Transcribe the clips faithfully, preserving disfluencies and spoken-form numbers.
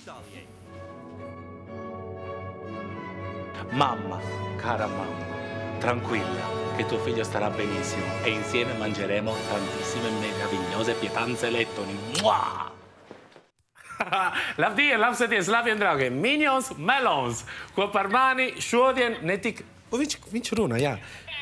Italia. Mamma, cara mamma, tranquilla, che tuo figlio starà benissimo e insieme mangeremo tantissime meravigliose pietanze lettoni. Mua! Labdien, labsēties, labdien, draugi! Minions, melons, ko par mani šodien netik... O, viņš, viņš runā, jā.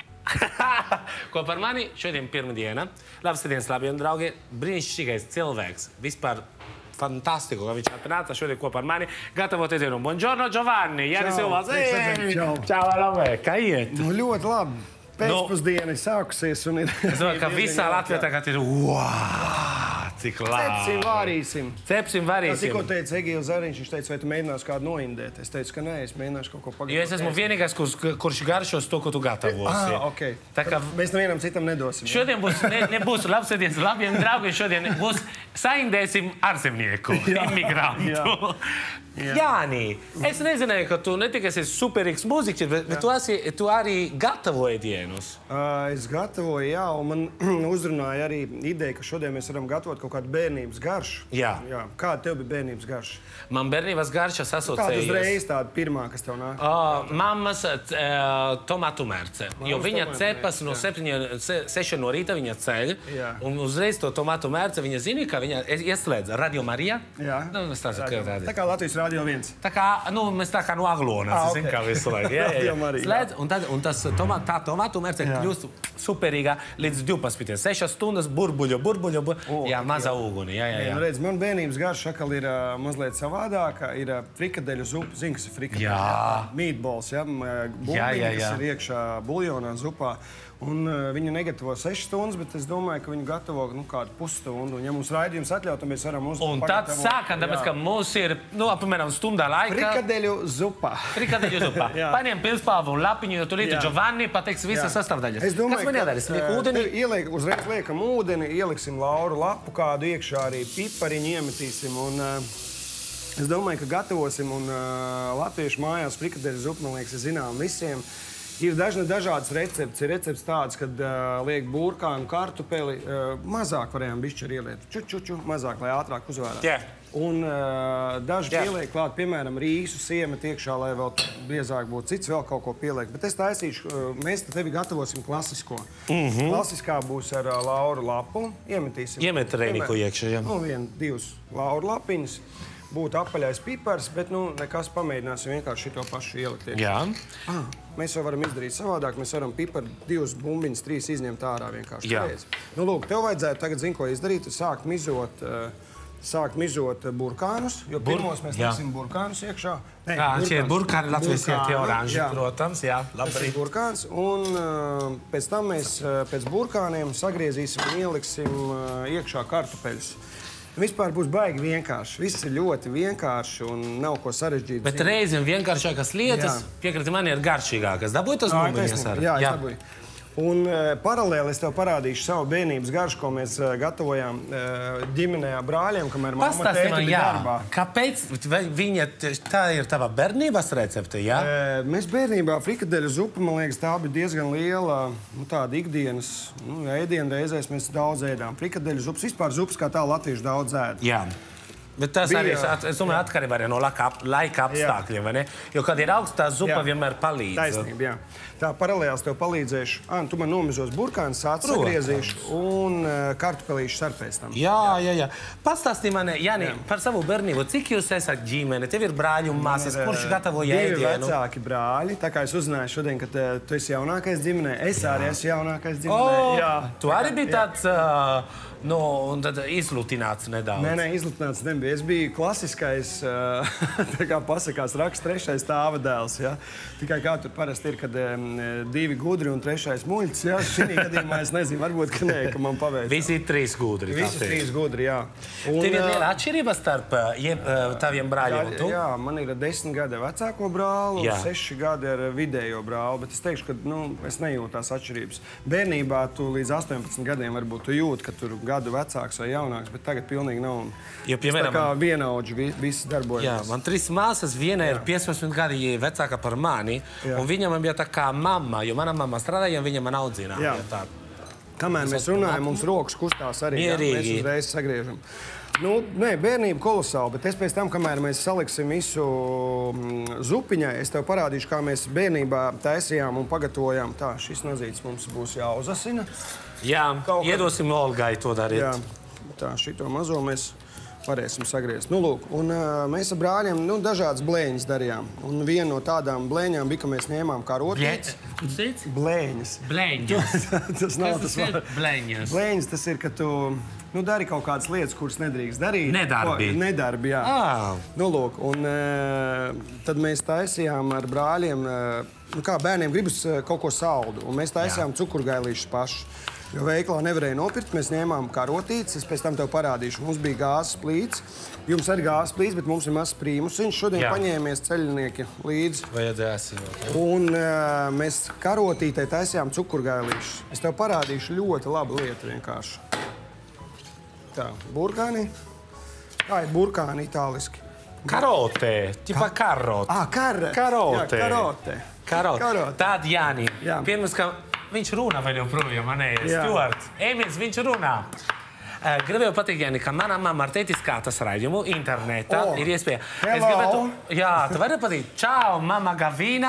Ko par mani šodien pirmdiena. Labsēties, labdien, draugi! Brīnišķīgais cilvēks. Vispār fantastico, che ci ha šodien kopā ar mani gatavoties dienu. Buongiorno, Giovanni! Jānis Ilvāns! Čau! Čau, Labi! Kā iet? Nu, ļoti labi. Pēcpusdiena ir sākusies un ir... Es domāju, ka visā Latvijā tagad ir... Wow, cik labi! Cepsim, vārīsim. Cepsim, vārīsim. Tas tikko teica Egīls Zariņš, viņš teica, vai tu mēģināsi kādu noindēt? Es teicu, ka nē, es mēģināšu kaut ko pagatavot. Jo es esmu vienīgais, kurš, kurš garšos to, ko tu gatavosi. Ah, ok. Tā kā... Mēs nevienam citam nedosim. Šodien būs, ne, nebūs labsēdiens labiem draugiem, šodien būs saindēsim ārzemnieku, imigrantu. Jā. Jāni, es nezināju, ka tu ne tikai esi superīgs mūziķis, bet, bet tu, esi, tu arī gatavoji dienus. Uh, es gatavoju, jā, un man uzrunāja arī ideja, ka šodien mēs varam gatavot kaut kādu bērnības garšu. Jā. jā. Kāda tev bija bērnības garša? Man bērnības garšas asociējas. Kāda uzreiz tāda pirmā, kas tev nāk? Uh, mammas uh, tomātu mērce. Jo viņa cepas no septiņiem, seši no rīta viņa ceļ. Jā. Un uzreiz to tomātu mērce viņa zina, ka viņa ieslēdz Radio Marija. Jā. Nu, tā, tā, tā kā Latvijas Radio viens. Tā kā, nu, mēs tā kā no Aglonas, ah, zin, okay. Kā visu laiku. Jā, jā, jā. Slēdz, un, tad, un tas tomā, tā tomātu mērce kļūst superīgā līdz divpadsmitajām. Sešas stundas burbuļo, burbuļo, burbuļo. Oh, jā, mazā uguni. Jā, jā, jā. jā redz, man bērnības garša atkal ir uh, mazliet savādāka. Ir uh, frikadeļu zupa. Zini, kas ir frikadeļu? Jā. Meatballs, jā. Bumbiņi, jā, jā, jā. Kas ir iekšā buljonā zupā. Un uh, viņu negatavo sešas stundas, bet es domāju, ka viņu gatavo nu, kādu pusstundu. Un ja mums raidījums atļaut, tad mēs varam uzlikt. Un tad sākam, tāpēc, ka mums ir, nu, apmēram stundā laika. Frikadeļu zupā. Frikadeļu zupā. Paņem pilspāvu un lapiņu, jo tur līdzi Giovanni pateiks visas sastāvdaļas. Es domāju, kas man jādarīs? Liek ūdeni? Ieliek, uzreiz liekam ūdeni, ieliksim lauru lapu kādu iekšā, arī pipariņu iemetīsim. Un, uh, es domāju, ka gatavosim un uh, latviešu mājās frikadeļu zupu, man liekas, zinām visiem. Ir dažna, dažādas receptes. Ir recepts tāds, kad uh, liek burkānu, kartupeli. Uh, mazāk varējām bišķi arī ieliet. Ču, ču, ču, mazāk, lai ātrāk uzvērētu. Yeah. Un uh, daži yeah. pieliek klāt, piemēram, rīsu siemet iekšā, lai vēl biezāk būtu. Cits vēl kaut ko pieliek. Bet es taisīšu, uh, mēs tevi gatavosim klasisko. Mm-hmm. Klasiskā būs ar uh, lauru lapu. Iemetīsim. Iemet reiniku iekšā, jā. Nu, vien, divas lauru lapiņas. Būtu apaļais pipars, bet, nu, nekas pamēģināsim vienkārši šito pašu ielikt. Jā. Ah, mēs jau varam izdarīt savādāk. Mēs varam piparu divas bumbiņas, trīs izņemt ārā vienkārši. Jā. Reiz. Nu, lūk, tev vajadzētu tagad, zin, ko izdarīt, sākt mizot, uh, sākt mizot burkānus, jo Bur pirmos mēs liksim burkānus iekšā. Nē, jā, šie ir burkāni, Latvijas iet tie oranži, jā. Protams, jā. Tas ir burkāns, un uh, pēc tam mēs uh, pēc burkāniem sagriezīsim un ieliksim uh, iekšā kartupeļus. Vispār būs baigi vienkārši. Viss ir ļoti vienkārši un nav ko sarežģīt. Bet reizēm vienkāršākas lietas, piekriti man, ir garšīgākas. Dabūji tos bumbiņas ar? Jā, es dabūju. Un uh, paralēli es tev parādīšu savu bērnības garšu, ko mēs uh, gatavojām uh, ģimenē brāļiem, kamēr mamma tēti bija darbā. Kāpēc? Vai viņa, tā ir tava bērnības recepte, jā? Uh, mēs bērnībā frikadeļu zupu, man liekas, tā bija diezgan liela, nu, tāda ikdienas, nu, ēdienu reizēs mēs daudz ēdām. Frikadeļu zupas, vispār zupas kā tā latviešu daudz ēd. Jā. Bet tas bija, arī, es domāju, atkarībā arī no laika, laika apstākļiem, vai ne? Jo, kad ir augstā zupa, jā. Vienmēr palīdz. Taisnība, jā. Tā paralēls tev palīdzēšu. Ā, tu man nomizos burkānu sāc sagriezīšu un uh, kartupelīšu sarpēs tam. Jā, jā, jā. Pastāstī man, Jāni, jā. Par savu bērnību. Cik jūs esat ģimene? Tev ir brāļi un māsas, kurš gatavoja ēdienu? Divi vecāki brāļi. Tā kā es uzzināju šodien, ka uh, tu esi jaunākais ģimenē. Es jā. Arī esmu jaunākais ģimenē. O, jā. Tu arī biji tāds... Uh, Nu, un tad izlutināts nedaudz. Nē, nē, izlutināts nebija. Es biju klasiskais, tā kā pasakās, raksts trešais tāva dēls, ja? Tikai kā tur parasti ir, kad um, divi gudri un trešais muļķis, ja? Šī gadījumā es nezinu, varbūt, ka nē, ka man paveicās. Visi trīs gudri. Visi trīs gudri, jā. Un, Tev ir liela atšķirība starp jeb, taviem brāļiem un tu? Jā, man ir desmit gadi vecāko brāli un seši gadi ar vidējo brāli, bet es teikšu, ka, nu, es nejūtu tās atšķirības. Bērnībā tu līdz astoņpadsmit gadiem varbūt tu jūti, ka tur gadu vecāks vai jaunāks, bet tagad pilnīgi nav. Jo, piemēram, tā kā vienaudži vi, visi darbojas. Jā, man trīs māsas, viena jā. Ir piecpadsmit gadi vecāka par mani, jā. Un viņa man bija tā kā mamma, jo mana mamma strādāja un viņa man audzināja. Tā. Kamēr mēs runājam, mums rokas kustās arī. Mierīgi. Jā, mēs uzreiz sagriežam. Nu, nē, bērnība kolosāli, bet es pēc tam, kamēr mēs saliksim visu zupiņai, es tev parādīšu, kā mēs bērnībā taisījām un pagatavojām. Tā, šis nazīts mums būs jāuzasina. Jā, iedosim Olgai to darīt. Jā, tā, šito mazo mēs varēsim sagriezt. Nu, lūk, un uh, mēs ar brāļiem nu, dažādas blēņas darījām. Un viena no tādām blēņām bija, ka mēs ņēmām karotītes. Ko tu teici? Blēņas. Blēņas. Tas nav tas ir blēņas? Blēņas tas ir, ka tu nu, dari kaut kādas lietas, kuras nedrīkst darīt. Nedarbi. Ko, nedarbi, jā. Ah. Nu, lūk, un uh, tad mēs taisījām ar brāļiem, uh, nu kā bērniem gribas uh, kaut ko saldu, un mēs taisījām cukurgailīšus pašus. Jo veiklā nevarēja nopirkt, mēs ņēmām karotītes, es pēc tam tev parādīšu. Mums bija gāzes plīts, jums arī gāzes plīts, bet mums ir mazs prīmusiņš. Šodien Jā. paņēmies ceļinieki līdzi. Vajadzēs jau. Un uh, mēs karotītei taisījām cukurgailīšus. Es tev parādīšu ļoti labu lietu vienkārši. Tā, burkāni. Kā ir burkāni itāliski? Karotē, ķipa karote. Ah, kar... Karote. Jā, karote. Karote. Karote. Tād, Jāni, Jā. pirms, ka viņš runā vēl joprojām, manējais. Jā. Stuart, Emils, viņš runā. Uh, gribēju pateikt, Jāni, ka mana mamma ar tēti skatās raidījumu internetā. Oh. Ir iespēja. Hello. Es gribētu, jā, tu vari pateikt, čau, mama Gavina.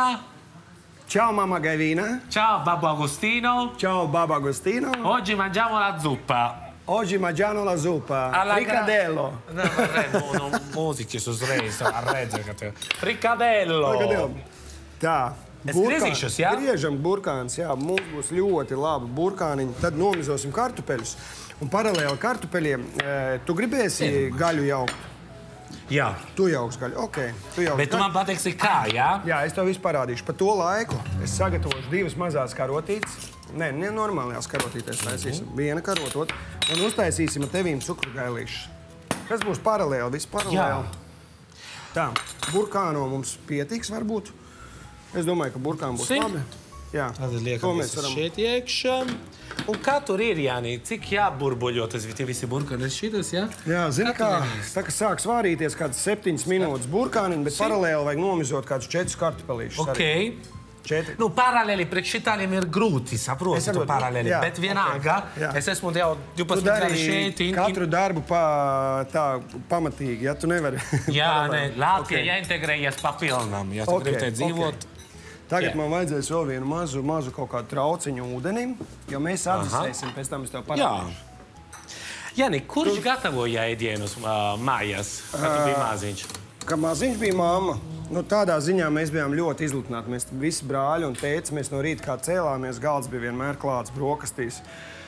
Ciao, mamma Gavina. Ciao, babbo Agostino. Ciao, babbo Agostino. Oggi mangiamo la zuppa. Oggi mangiamo la zuppa. Alla Frikadello. No, no, no, no, mūziķis uzreiz arredzi, ka te... Frikadello. Frikadello. Tā. Es burkāni- griezīšos, jā? Griežam burkāns, jā. Mums būs ļoti labi burkāniņi. Tad nomizosim kartupeļus. Un paralēli kartupeļiem, e, tu gribēsi gaļu jaukt? Jā. Tu jauks gaļu, okei. Tu jauks Bet tu man pateiksi kā, jā? Jā, es tev visu parādīšu. Pa to laiku es sagatavošu divas mazās karotītes. Nē, ne normālajās karotītēs taisīsim. Viena karotot. Un uztaisīsim ar tevīm cukurgailīšus. Kas būs paralēli, viss paralēli. Jā. Tā, burkāno mums pietiks varbūt. Es domāju, ka burkāni būs Si? labi. Jā. Tad To liekam mēs visu varam- šeit iekšā. Un kā tur ir, Jāni? Cik jāburbuļo tas tie visi burkani? Šitas, jā? Jā, zini, Kā kā, tu nevis? tā kā sāk svārīties kāds septiņas minūtes burkāniņi, bet paralēli vajag nomizot kādus četrus kartupelīšus. Ok. Četri. Nu, paralēli priekš itāļiem ir grūti, saproti, Es tu saprotu, paralēli. jā, Bet vienalga, ok, jā. es esmu jau Tu divpadsmit gadi dari šeit. in- in- katru darbu pa, tā pamatīgi, ja tu nevari. Jā, ne, paralēli. Latvija Ok. jāintegrējas papilnam, ja tu Ok, gribi te dzīvot. Tagad Jā. man vajadzēs vēl vienu mazu, mazu kaut kādu trauciņu ūdenim, jo mēs atdzesēsim, pēc tam es tev Jā. parādīšu. Jāni, kurš gatavoja ēdienus uh, mājās, kad tu biji maziņš? Kad maziņš bija mamma, nu, tādā ziņā mēs bijām ļoti izlutināti. Mēs visi brāļi un tēci, mēs no rīta kā cēlāmies, galds bija vienmēr klāts brokastīs.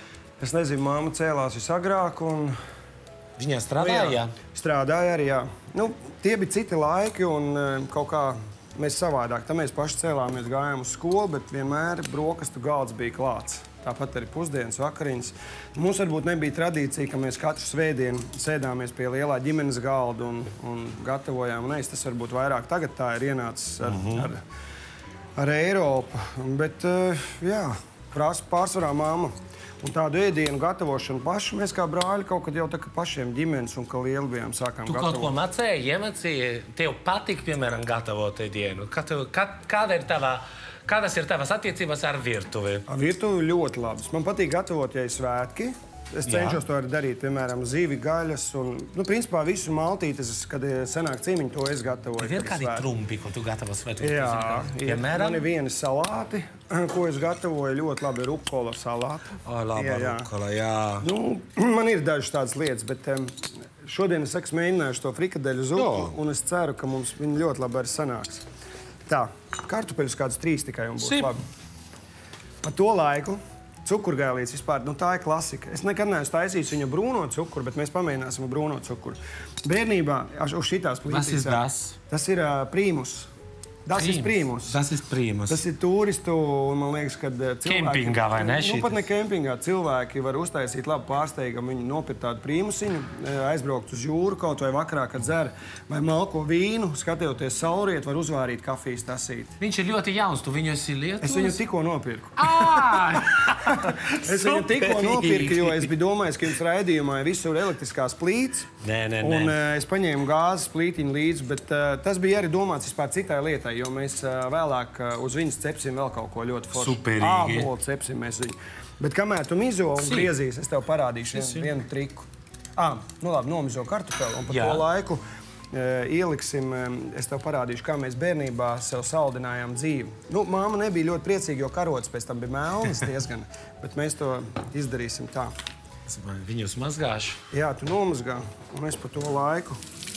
Es nezinu, mamma cēlās visagrāk un... Viņa strādāja? Strādāja arī, jā. Nu, tie bija citi laiki un e, kaut kā mēs savādāk. Tā mēs paši cēlāmies, gājām uz skolu, bet vienmēr brokastu galds bija klāts. Tāpat arī pusdienas, vakariņas. Mums varbūt nebija tradīcija, ka mēs katru svētdienu sēdāmies pie lielā ģimenes galda un, un gatavojām. Un, es, tas varbūt vairāk tagad tā ir ienācis ar, Mhm. ar, ar Eiropu. Bet, e, jā, prās, pārsvarā mamma. Un tādu ēdienu gatavošanu paši mēs kā brāļi kaut kad jau tā kā pašiem ģimenes un kā lieli bijām sākām Tu kaut ko gatavot. mācēji, iemācīji, tev patīk, piemēram, gatavot ēdienu. Kā tev, kā, kāda ir tava, kādas ir tavas attiecības ar virtuvi? Ar virtuvi ļoti labas. Man patīk gatavot, ja ir svētki. Es cenšos to arī darīt, piemēram, zīvi, gaļas un, nu, principā visu maltītes, kad sanāk ciemiņi, to es gatavoju. Ir kad kādi svētki. trumpi, ko tu gatavo svētku? Jā, ir. Piemēram? Man ir vieni salāti, ko es gatavoju ļoti labi rukola salātu. O, laba Jā, jā. rukola, jā. Nu, man ir dažas tādas lietas, bet um, šodien es saku, mēģināšu to frikadeļu zupu, Jā. un es ceru, ka mums viņi ļoti labi arī sanāks. Tā, kartupeļus kādus trīs tikai un būs Sip. labi. Pa to laiku cukurgailītes vispār, nu tā ir klasika. Es nekad neesmu taisījis viņa brūno cukuru, bet mēs pamēģināsim ar brūno cukuru. Bērnībā až- uz šitās plītīs. Tas ir tas? Tas ir uh, prīmus. Tas ir prīmus. Tas ir prīmus. Tas ir turistu, un man liekas, ka cilvēki... Kempingā, vai ne, Nu, šitas? pat ne kempingā. Cilvēki var uztaisīt labu pārsteigumu. Viņi nopirkt tādu prīmusiņu, aizbraukt uz jūru kaut vai vakarā, kad dzer vai malko vīnu, skatoties saulriet, var uzvārīt kafijas tasīti. Viņš ir ļoti jauns, tu viņu esi lietojis? Es viņu tikko nopirku. Ā! Es viņu tikko Superīgi. nopirku, jo es biju domājis, ka jums raidījumā ir visur elektriskās plīts. Nē, nē, nē. Un uh, es paņēmu gāzes plītiņu līdzi, bet uh, tas bija arī domāts vispār citai lietai. jo mēs vēlāk uz viņas cepsim vēl kaut ko ļoti foršu. Superīgi. Ābolu cepsim mēs viņu. Bet kamēr tu mizo un griezīs, es tev parādīšu vienu, vienu triku. Ā, nu labi, nomizo kartupeli un pa to laiku ieliksim, es tev parādīšu, kā mēs bērnībā sev saldinājām dzīvi. Nu, māma nebija ļoti priecīga, jo karotes pēc tam bija melnas diezgan, bet mēs to izdarīsim tā. Viņus mazgāšu. Jā, tu nomazgā, un es pa to laiku.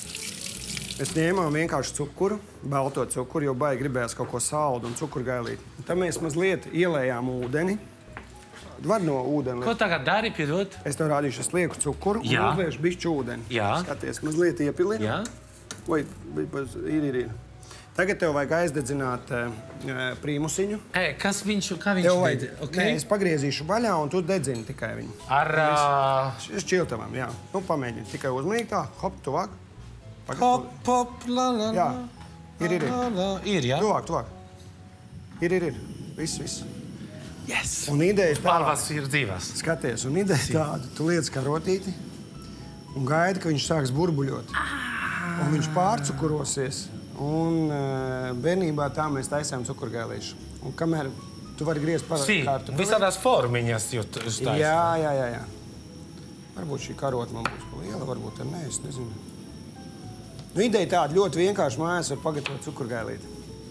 Mēs ņēmām vienkārši cukuru, balto cukuru, jo baigi gribējās kaut ko saldu un cukurgailīt. Tad mēs mazliet ielējām ūdeni. Var no ūdeni. Ko tagad dari, piedod? Es tev rādīšu, es lieku cukuru un uzliešu bišķi ūdeni. Jā. Skaties, mazliet iepilinu. Jā. Vai, ir, ir, ir. Tagad tev vajag aizdedzināt uh, prīmusiņu. E, kas viņš, kā viņš vajag, dedzina? Okay. Nē, es pagriezīšu vaļā un tu dedzini tikai viņu. Ar... Es čiltavam, jā. Nu, pamēģini tikai uzmanīgi tā. Hop, tuvāk. Hop, hop, la, la, la. Jā. Ir, ir, ir. Ir, jā? Tuvāk, tuvāk. Ir, ir, ir. Viss, viss. Yes. Un ideja tāda. Balvas ir dzīvās. Skaties, un ideja tāda. Tu liec karotīti un gaidi, ka viņš sāks burbuļot. Un viņš pārcukurosies. Un bērnībā tā mēs taisām cukurgailīšu. Un kamēr tu vari griezt par kārtu. Visādās formiņas jūs taisām. Jā, jā, jā, jā. Varbūt šī karota man būs pa liela, varbūt ar nē, es nezinu. Nu, ideja tāda ļoti vienkārši mājās var pagatavot cukurgailīti.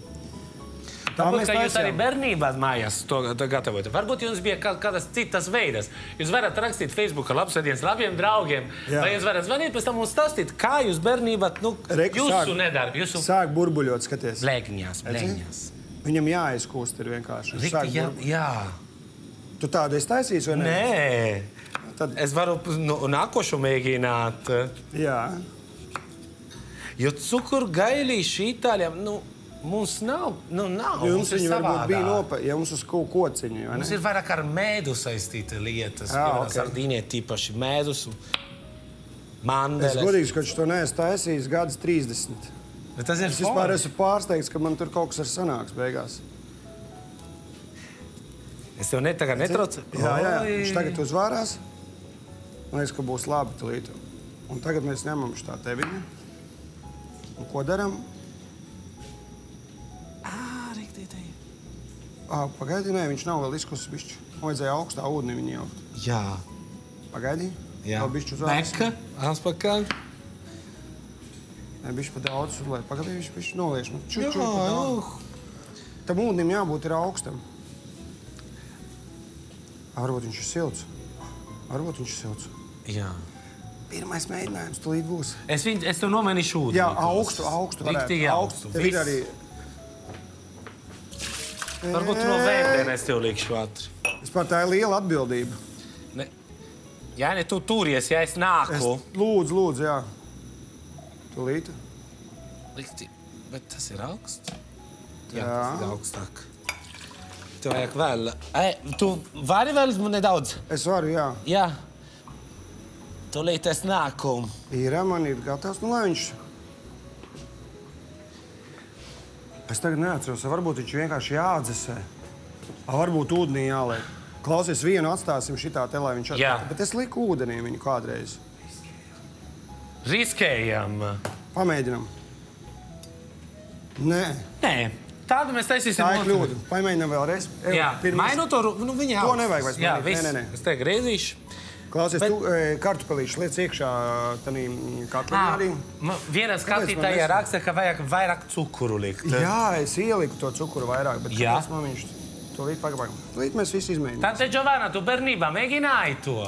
Varbūt, ka jūs arī bērnībā mājās to gatavojat. Varbūt jums bija kādas citas veidas. Jūs varat rakstīt Facebookā labsvētdienas labiem draugiem. Jā. Vai jūs varat zvanīt, pēc tam mums stāstīt, kā jūs bērnībā, nu, Reku, jūsu sāk, nedarb, jūsu... Sāk burbuļot, skaties. Blēgņās, blēgņās. Viņam jāizkūst ir vienkārši. Rikti, jā, jā. Tu tādu esi taisījis vai ne? Nē. Tad... Es varu nu, nākošu mēģināt. Jā. Jo cukurgailīši Itālijam, nu, mums nav, nu, nav. Jums viņu varbūt bija nopa, ja mums uz kaut kociņu, vai ne? Mums ir vairāk ar mēdu saistīta lietas. Jā, piemēram, ok. Sardīnija tīpaši mēdus un mandeles. Es godīgi, ka to neesmu taisījis gadus trīsdesmit. Bet tas ir Es vispār esmu pārsteigts, ka man tur kaut kas ar sanāks beigās. Es tev ne tagad netraucu? Jā, jā, viņš tagad uzvārās. Man liekas, ka būs labi tulīt. Un tagad mēs ņemam šitā teviņu. Un ko daram? Ā, pagaidi, nē, viņš nav vēl izkusis bišķi. Vajadzēja augstā ūdenī viņu jaukt. Jā. Pagaidi. Jā. Vēl bišķi uzvārās. Beka, atpakaļ. Nē, bišķi pa daudz uzliek. Pagaidi, viņš bišķi nolieš. Man čuč, Jā, čuč pa daudz. Tam ūdenim jābūt ir augstam. Varbūt viņš ir silts. Varbūt viņš ir silts. Jā. Pirmais mēģinājums tulīt būs. Es, viņ, es tev nomainīšu ūdeni. Jā, augstu, augstu varētu. Riktīgi augstu. Tev ir arī... Varbūt no vēmdēm es tev liekšu ātri. Vispār tā ir liela atbildība. Ne. Jā, ne, tu turies, ja es nāku. Es lūdzu, lūdzu, jā. Tulīt. Likti, bet tas ir augsts. Jā. Jā, tas ir augstāk. Tev vajag vēl. E, tu vari vēl nedaudz? Es varu, jā. Jā. Tulīt es nāku. Ir, man ir gatavs, nu lai viņš... Es tagad neatceros, varbūt viņš vienkārši jāatdzesē. Varbūt ūdenī jāliek. Klausies, vienu atstāsim šitā te, lai viņš... Jā. Bet es liku ūdenī viņu kādreiz. Riskējam. Pamēģinam. Nē. Nē, tādu mēs taisīsim. Tā ir kļūda. Pamēģinam vēlreiz. Ev, Jā, pirmais. mainu to, nu viņa To augsts. nevajag vairs Jā, mainīt. viss. Nē, nē, nē. Es te griezīšu. Klausies, Bet- tu e, kartupelīšu liec iekšā tanī katliņā arī. Viena skatītāja raksta, ka vajag vairāk cukuru likt. Jā, es ieliku to cukuru vairāk, bet Jā. kāpēc man viņš... Tūlīt pagabājam. Tūlīt mēs visi izmēģinām. Tante Giovanna, tu bērnībā mēģināji to?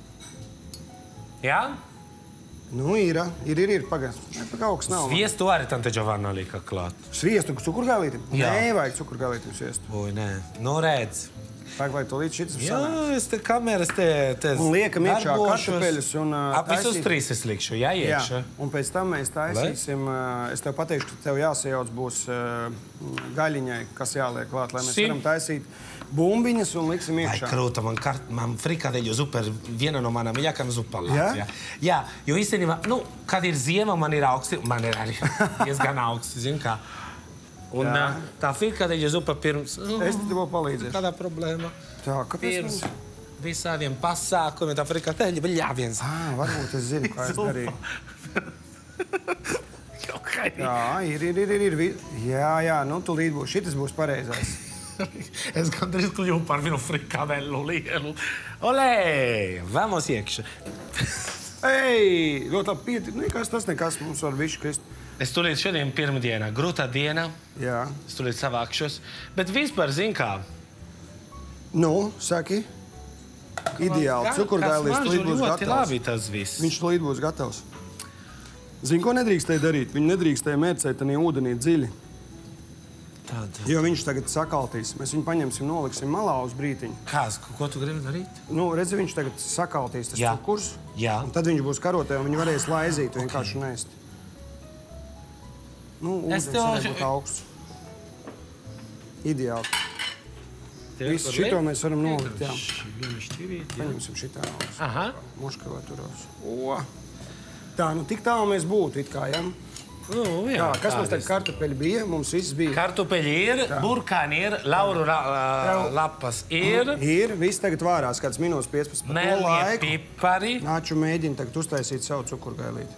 Jā? Nu, ir, ir, ir, ir, pagaid. Nepag augsts nav. Sviestu arī Tante Giovanna lika klāt. Sviestu cukurgailītim? Jā. Nē, vajag cukurgailītim sviestu. Oi, nē. Nu, redz. Pagaid, vai tūlīt šitas Jā, sanāks. es te kameras te... te Un liekam iekšā darbošos. kartupeļus un, ā, Ap visus taisīt- trīs es likšu, jā, Jā, iekšā. un pēc tam mēs taisīsim, ā, es tev pateikšu, ka tev jāsajauc būs ā, gaļiņai, kas jāliek klāt, lai mēs Si. varam taisīt bumbiņas un liksim Ai, iekšā. krūta, man, kart, man frikadeļu zupa ir viena no manām mīļākajām zupām Latvijā. Jā? Jā, jo īstenībā, nu, kad ir ziema, man ir augsti, man ir arī diezgan augsti, zin kā. Un Jā. ā, tā frikadeļu zupa pirms... Es tev palīdzēšu. Kādā problēma? Tā, kāpēc? Pirms mums- visādiem pasākumiem tā frikadeļa bija jāviens. Ā, varbūt es zinu, kā es darīju. Jā, ir, ir, ir, ir, ir. Jā, jā, nu tu līdz būs. Šitas būs pareizais. Es gandrīz kļuvu par vienu frikadellu lielu. Olē! Vamos iekšā. Ei! Ļoti labi pieti. Nekas tas nekas mums var viši krist. Es tūlīt šodien pirmdienā, grūtā diena. Jā. Es tūlīt savākšos. Bet vispār, zin kā? Nu, saki. Ideāli. Cukurgailīs līdz būs gatavs. Ļoti labi tas viss. Viņš līdz būs gatavs. Zini, ko nedrīkstēja darīt? Viņu nedrīkstēja mērcēt tanī ūdenī dziļi. Tad. Jo viņš tagad sakaltīs. Mēs viņu paņemsim, noliksim malā uz brītiņu. Kāds? Ko tu gribi darīt? Nu, redzi, viņš tagad sakaltīs tas Jā. cukurs. Jā. Un tad viņš būs karotē un viņi varēs laizīt un vienkārši nēst. Nu, ūdens varētu būt augsts. Ideāli. Visu šito mēs varam nolikt, jā. Paņemsim šitā augsts. Aha. Muškavā turos. O! Tā, nu tik tālu mēs būtu it kā, jā? Nu, jā. Jā, kas mums tagad kartupeļi bija? Mums viss bija. Kartupeļi ir, burkāni ir, lauru ra lapas ir. Ir, viss tagad vārās kāds minūtes piecpadsmit. Melie pipari. Nāču mēģinu tagad uztaisīt savu cukurgailīti.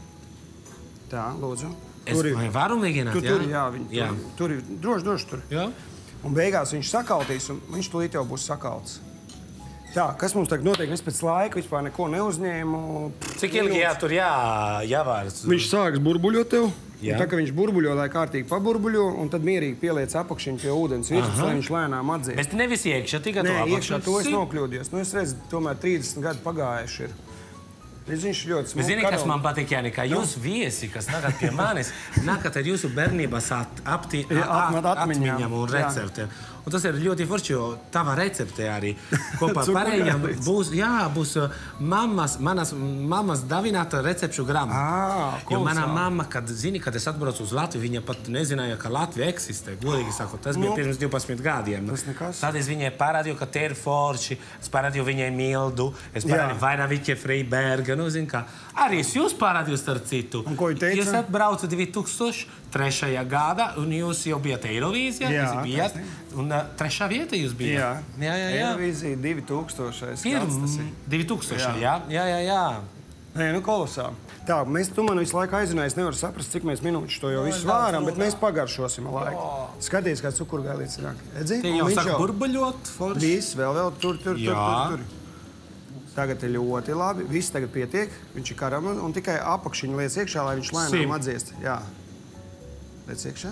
Tā, lūdzu. Es vai varu mēģināt, tu, jā? Tur, jā, viņi, jā. Tur, tur ir, droši, droši tur. Jā. Un beigās viņš sakaltīs, un viņš tūlīt jau būs sakalts. Tā, kas mums tagad notiek? Es pēc laika vispār neko neuzņēmu. Cik ilgi jā, tur jā, jāvārs? Viņš sāks burbuļot tev. Jā. Tā, ka viņš burbuļo, lai kārtīgi paburbuļo, un tad mierīgi pieliec apakšiņu pie ūdens virsmas, lai viņš lēnām atdziest. Bet nevis iekšā, tikai to Nē, apakšu. iekšā to es nokļūdījos. Nu, es redzu, tomēr trīsdesmit gadi pagājuši ir. Viņš ļoti smuki. Zini, kas man patīk, Jāni, kā jūs viesi, kas nākat pie manis, nākat ar jūsu bērnības atmiņām un receptēm. Un tas ir ļoti forši, jo tava recepte arī kopā pārējām būs, jā, būs mammas, manas mammas davināta recepšu grāmata. Ah, jo manā mamma, kad zini, kad es atbraucu uz Latviju, viņa pat nezināja, ka Latvija eksistē. Godīgi sakot, tas bija pirms divpadsmit gadiem. Tas nekas. Tad es viņai parādīju, ka te ir forši, es parādīju viņai Mildu, es parādīju Vainaviķe Freiberga, nu, zini kā. Arī es jūs parādīju starp citu. Un ko viņa teica? Jūs atbraucat divi tūkstoši trešajā gadā, un jūs jau bijat Eirovīzijā, jūs bijat, un uh, trešā vieta jūs bijat. Jā, jā, jā. jā. Eirovīzija divi tūkstoši. divi tūkstoši, jā, jā, jā, jā. Nē, nu kolosāli. Tā, mēs, tu man visu laiku aizrunāji, es nevaru saprast, cik mēs minūtes to jau visu vāram, bet mēs pagaršosim laiku. Skaties, kāds cukurgailīts nāk. Edzi? Tie jau saka burbuļot, forši. Viss, vēl, vēl, tur, tur, tur, tur, tur. Tagad ir ļoti labi, viss tagad pietiek, viņš ir karamel, un tikai apakšiņu liec iekšā, lai viņš lēnām atdziest. Jā. Liec iekšā.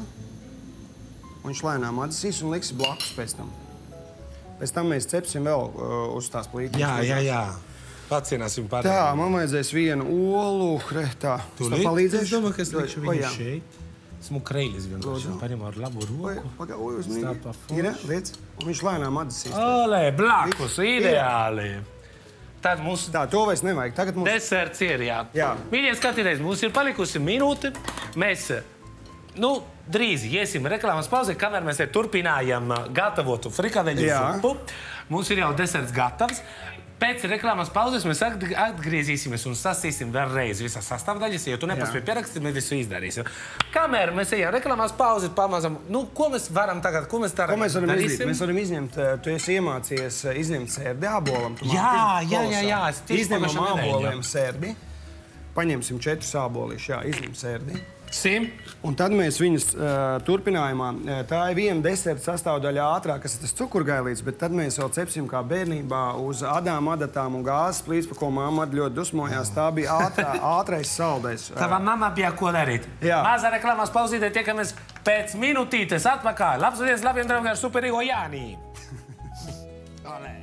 Un viņš lēnām atdzīs un liksi blakus pēc tam. Pēc tam mēs cepsim vēl uh, uz tās plītas. Jā, jā, jā. Pacienāsim pārējiem. Tā, man vajadzēs vienu olu, re, tā. Tu es palīdzēšu. Es domāju, ka es likšu O, viņu jā. šeit. Esmu kreilis vienkārši. Paņemu ar labu roku. Paga, oj, uzmanīgi. Stāv pa forši. Ir, liec. Un viņš lēnām atdzīs. Olē, blakus, ideāli. Tad mums Tā, to vairs nevajag. Tagad mums... deserts ir, jā. Jā. Mīļie skatīties, mums ir palikusi minūte. Mēs, nu, drīz iesim reklāmas pauzē, kamēr mēs te turpinājam gatavotu frikadeļu zupu. Mums ir jau deserts gatavs. Pēc reklāmas pauzes mēs atgriezīsimies un sasīsim vēlreiz visas sastāvdaļas, jo tu nepaspēji pierakstīt, mēs visu izdarīsim. Kamēr mēs ejam reklāmas pauzes, pamazam, nu, ko mēs varam tagad, ko mēs Ko mēs varam darīsim? izdarīt? Mēs varam izņemt, tu esi iemācījies izņemt sērdi ābolam. Tu Jā, māki? jā, jā, jā, es tieši Izņemam pagājušā nedēļā. āboliem sērdi. Paņemsim četrus ābolīšus, jā, izņem sērdi. Sim. Un tad mēs viņus uh, turpinājumā, uh, tā ir viena deserta sastāvdaļa ātrāk, kas ir tas cukurgailīts, bet tad mēs vēl cepsim kā bērnībā uz adām adatām un gāzes plīts, par ko mamma ļoti dusmojās. Tā bija ātrā, ātrais saldais. Tava mamma bija ko darīt. Jā. Mazā reklāmas pauzītē tiekamies pēc minūtītes atpakaļ. Labs dienas, labiem draugiem ar superīgo Jāni. Olē.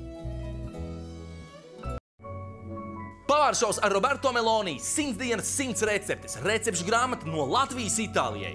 Pāršaus ar Roberto Meloni, simts dienas, simts receptes, recepšu grāmata no Latvijas Itālijai.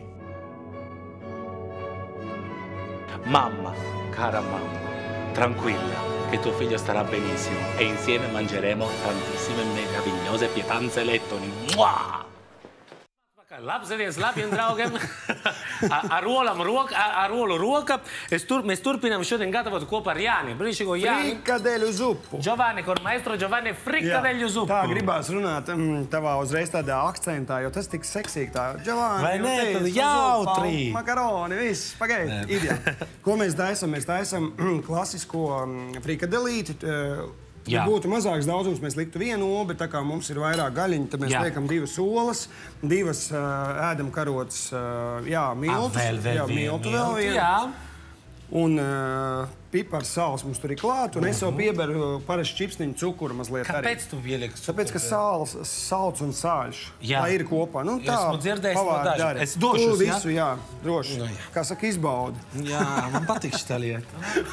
Mamma, cara mamma, tranquilla, che tuo figlio starà benissimo e insieme mangeremo tantissime meravigliose pietanze lettoni. Mua! Labs dienas, labiem draugiem. Ar olam roka, ar olu roka. Es tur, mēs turpinām šodien gatavot kopā ar Jāni. Brīnišķīgo Jāni. Frikadeļu zupu. Giovanni, con maestro Giovanni frikadeļu zupu. Tā gribās runāt mm, tavā uzreiz tādā akcentā, jo tas tik seksīgi tā. Giovanni, Vai ne? teicu, Tad jautri. zupa, makaroni, viss, pagaidi, ideāli. Ko mēs taisam? Mēs taisam klasisko mm, frikadelīti. Ja būtu mazāks daudzums, mēs liktu vienu olu, bet tā kā mums ir vairāk gaļiņu, tad mēs Jā. liekam divas olas, divas uh, ēdam karotas, uh, jā, miltus. Ah, vēl, vēl jā, vienu miltu vēl vienu. Jā. Un uh, pipars, sāls mums tur ir klāt, un es jau pieberu parasti čipsniņu cukuru mazliet arī. Kāpēc tu ieliksi cukuru? Tāpēc, ka sāls, salds un sāļš, Jā. lai ir kopā. Nu, tā, esmu dzirdējis no pavāri dažiem. dara. Es došos, Tu jā? visu, jā, droši. Nu, jā. Kā saka, izbaudi. Jā, man patīk šitā lieta.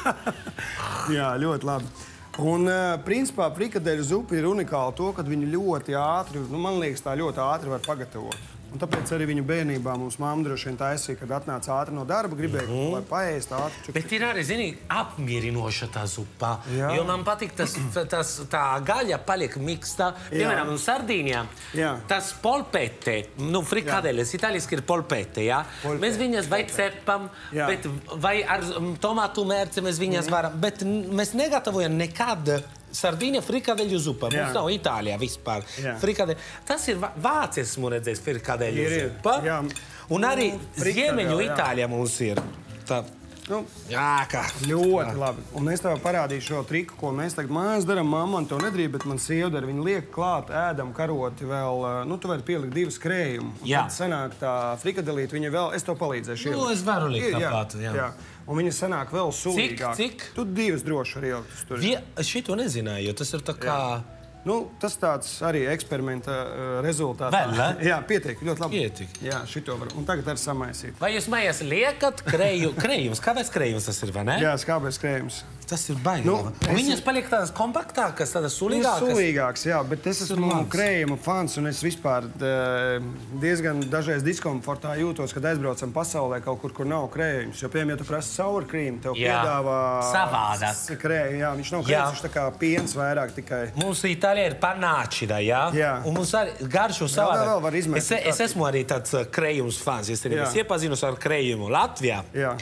Jā, ļoti labi. Un, uh, principā, frikadeļu zupa ir unikāla to, ka viņi ļoti ātri, nu, man liekas, tā ļoti ātri var pagatavot. Un tāpēc arī viņu bērnībā mums mamma droši vien taisīja, kad atnāca ātri no darba, gribēja kaut ko, lai paēst ātri. Bet ir arī, zini, apmierinoša tā zupa. Jā. Jo man patīk tas, tas tā gaļa paliek miksta. Piemēram, un Sardīnijā Jā. tas polpete, nu, frikadeles, itāliski ir polpete, jā? Polpete. Mēs viņas vai cepam, Jā. bet vai ar mm, tomātu mērci mēs viņas Mhm. varam, bet n- mēs negatavojam nekad Sardīnija frikadeļu zupa. Jā. Mums nav Itālijā vispār. Jā. Frikade... Tas ir vā- vācis, esmu redzējis, frikadeļu Ir, ir. zupa. Jā. Un arī Nu, frikadele, Ziemeņu jā. Itālijā mums ir. Tā... Nu, Jā, kā. ļoti labi. Un es tev parādīšu šo triku, ko mēs tagad mājās darām. Mamma man to nedrīkst, bet man sieva dara. Viņa liek klāt ēdam karoti vēl, nu, tu vari pielikt divas krējumu. Un Jā. Tad sanāk tā frikadelīte, viņa vēl, es tev palīdzēšu. Nu, ielikt. es varu likt Ir, tāpat, jā. jā. Un viņa sanāk vēl sulīgāk. cik? Tu divas droši var ielikt tur. Vie, es šito nezināju, jo tas ir tā kā... Nu, tas tāds arī eksperimenta uh, rezultātā. Vēl, ne? Jā, pietiek, ļoti labi. Pietiek. Jā, šito var. Un tagad arī samaisīt. Vai jūs mājās liekat kreju, krējums? Kāpēc krējums tas ir, vai ne? Jā, skābais krējums. Tas ir baigi. Nu, Nu, es- Viņas paliek tādas kompaktākas, tādas Nu, sulīgākas. sulīgāks, jā, bet es esmu labs. krējuma fans, un es vispār d- diezgan dažreiz diskomfortā jūtos, kad aizbraucam pasaulē kaut kur, kur nav krējums. Jo, piemēram, ja tu prasi sour cream, tev Jā. piedāvā Savādāk. s- krējumu. Jā, viņš nav Jā. krējums, viņš tā kā piens vairāk tikai. Mums Itālijā ir panāčida, jā? Jā. Un mums arī garšo vēl savādāk. var izmest Es, es esmu arī tāds uh, krējums fans. Es, Jā. es iepazinos ar krējumu Latvijā. Jā.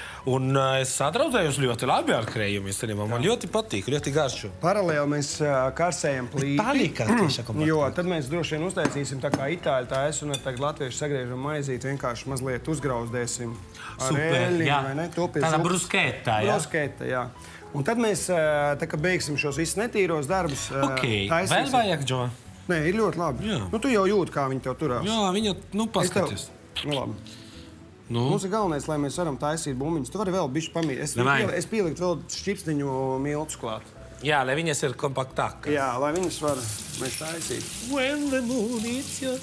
Un uh, es sadraudzējos ļoti labi ar krējumu. īstenībā. Man ļoti patīk, ļoti garšo. Paralēli mēs ā, karsējam plīti. Palika tieši kompaktāk. Jo tad mēs droši vien uztaisīsim tā kā itāļi tā es, un tagad latvieši sagriežam maizīt, vienkārši mazliet uzgrauzdēsim ar Super, eļļu, jā. vai ne? To pie Tāda zupas. brusketa, jā? Brusketa, jā. Un tad mēs, ā, tā kā beigsim šos visus netīros darbus, ā, Ok, taisīsim. vēl vajag, Džo? Nē, ir ļoti labi. Jā. Nu, tu jau jūti, kā viņi tev turās. Jā, viņa, nu, Es tev- paskaties. Nu, labi. Nu, Mums ir galvenais, lai mēs varam taisīt bumbiņus. Tu vari vēl bišķi pamīt. Es, Nevajag. piel- es pielikt vēl šķipsniņu miltus klāt. jā, lai viņas ir kompaktākas. Jā, lai viņas var mēs taisīt. When the moon is your...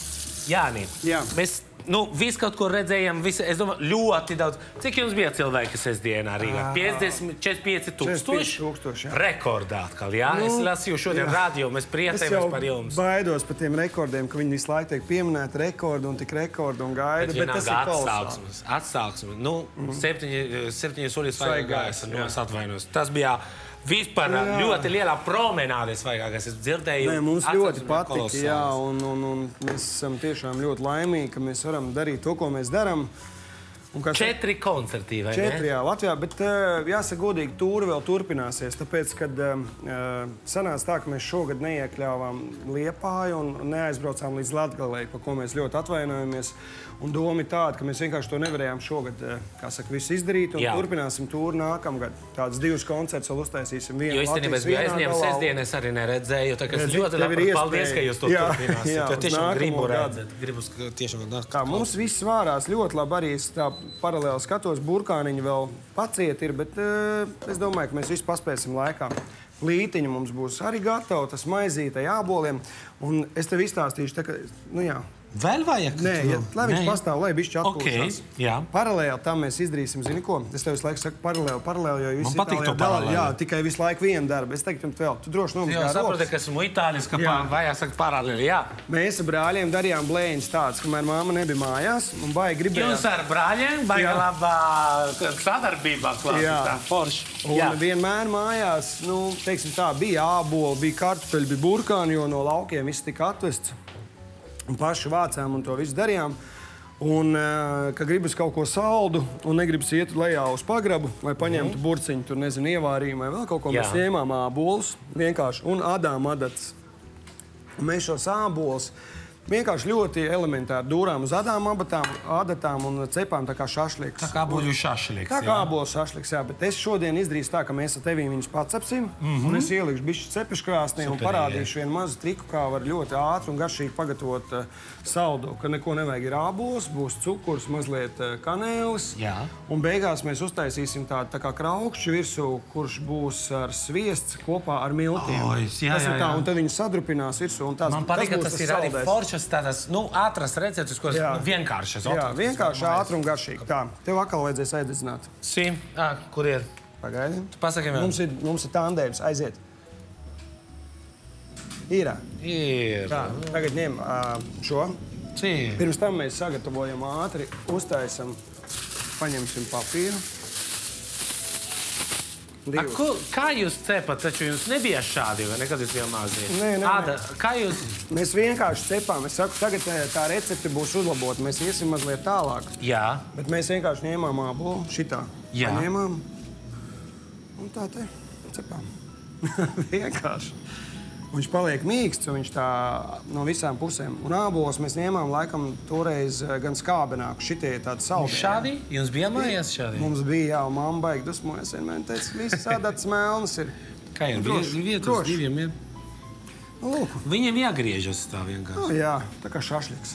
Jāni, Jā. mēs nu, visu kaut ko redzējām, visi, es domāju, ļoti daudz. Cik jums bija cilvēki sestdienā Rīgā? piecdesmit, četrdesmit pieci četrdesmit tūkstoši? pieci tūkstoši, jā. Rekordā atkal, jā? Es lasīju šodien jā. radio, mēs Es priecājamies jau par jums. baidos par tiem rekordiem, ka viņi visu laiku tiek pieminēti rekordi un tik rekordi un gaida, bet, bet tas ir kolosāli. atsauksmes. Atsauksmes. Nu, septiņi, septiņi soļi svaigājas. Svaigājas, Nu, jā. es atvainos. Tas bija vispār Jā. ļoti lielā promenāde svaigākas. Es dzirdēju. Nē, mums atsauksmes ļoti bija patika, kolosālas. jā, un, un, un mēs esam tiešām ļoti laimīgi, ka mēs varam darīt to, ko mēs darām. Un kā saka, Četri koncerti, vai Četri, ne? jā, Latvijā, bet uh, jāsaka godīgi, tūri vēl turpināsies, tāpēc, kad uh, sanāca tā, ka mēs šogad neiekļāvām Liepāju un neaizbraucām līdz Latgalei, par ko mēs ļoti atvainojamies. Un doma ir tāda, ka mēs vienkārši to nevarējām šogad, uh, kā saka, visu izdarīt, un Jā. turpināsim tūri nākamgad. Tādas divas koncerts vēl uztaisīsim. Vienu Jo īstenībā es biju Latvijas vienā aizņēmis galā, sestdienu, es arī neredzēju. Tā kā es Redzi, ļoti tev ir labi iespēja. paldies, ka jūs to Jā, turpināsiet. jā, Jo uz tiešām nākamo gribu gadu. redzēt. Gribu sk- tiešām nākt. Kā mums viss svārās ļoti labi, arī es tā paralēli skatos, burkāniņi vēl pacieti ir, bet uh, es domāju, ka mēs visu paspēsim laikā. Plītiņa mums būs arī gatava, tas maizītai āboliem, un es tev izstāstīšu, tā, ka, nu jā, Vēl vajag? Nē, ja, lai viņš Nē. pastāv, lai bišķi atpūšās. Ok, jā. Paralēli tam mēs izdarīsim, zini ko? Es tev visu laiku saku paralēli, paralēli, jo visi Man patīk Itālijā to dala- paralēli. Jā, tikai visu laiku vienu darbu. Es teiktu, jums vēl, tu droši Jā, nomazgā saprotu, rokas. ka esmu itālis, ka Jā. pa- vajag sakt paralēli, jā. Mēs ar brāļiem darījām blēņas tāds, kamēr māma nebija mājās, un baigi gribējām. Jūs ar brāļiem baigi Jā. labā sadarbībā klāsīt Jā. tā forši. Un Jā. vienmēr mājās, nu, teiksim tā, bija āboli, bija kartupeļi, bija burkāni, jo no laukiem viss tika atvests. Un paši vācām un to visu darījām. Un, eh, ka gribas kaut ko saldu un negribas iet lejā uz pagrabu, lai paņemtu mm. burciņu, tur nezinu, ievārījumu vai vēl kaut ko. Jā. Mēs ņēmām ābolus vienkārši un adām adats. Un mēs šos ābolus Vienkārši ļoti elementāri dūrām uz adām, abatām, adatām un cepām tā kā šašliks. Tā kā āboļu šašliks, Tā kā ābolu šašliks, jā. Bet es šodien izdarīšu tā, ka mēs ar tevīm viņus pacepsim. Mm-hmm. Un es ielikšu bišķi cepeškrāsnī un parādīšu vienu mazu triku, kā var ļoti ātri un garšīgi pagatavot uh, saldu. Ka neko nevajag ir ābols, būs cukurs, mazliet uh, kanēlis. Jā. Un beigās mēs uztaisīsim tādu tā kā kraukšķu virsū, kurš būs ar sviests kopā ar miltiem. O, jā, tas jā, ir tā, jā. un tad viņi sadrupinās virsū. Un tās, Man patīk, ka būs tas ir arī saldais. foršas tādas, nu, ātras receptes, ko Jā. vienkāršas. Jā, vienkārši ātri un garšīgi. Tā, tev atkal vajadzēs aidedzināt. Sī, ā, kur ir? Pagaidi. Pasaki man. Mums ir, mums ir tandēms, aiziet. Ir. Ir. Tā, tagad ņem ā, šo. Sī. Pirms tam mēs sagatavojam ātri, uztaisam, paņemsim papīru. A, ko, kā jūs cepat? Taču jums nebija šādi, vai nekad jūs bijāt mazi? Nē, nē, Āda, kā jūs... Mēs vienkārši cepām. Es saku, tagad tā recepte būs uzlabota. Mēs iesim mazliet tālāk. Jā. Bet mēs vienkārši ņēmām ābolu, šitā. Jā. Paņēmām. Un tā te cepām. Vienkārši. Viņš paliek mīksts, un viņš tā no visām pusēm. Un ābols mēs ņēmām laikam toreiz gan skābenāku. Šitie tādi saldi. Šādi? Jums bija mājās šādi? Mums bija, jā, un mamma baigi dusmojas. Vienmēr teica, viss sādāts melnas ir. Kā ir? Droši, Vietas droši. diviem ir? Nu, lūk. Viņiem jāgriežas tā vienkārši. Nu, jā, tā kā šašliks.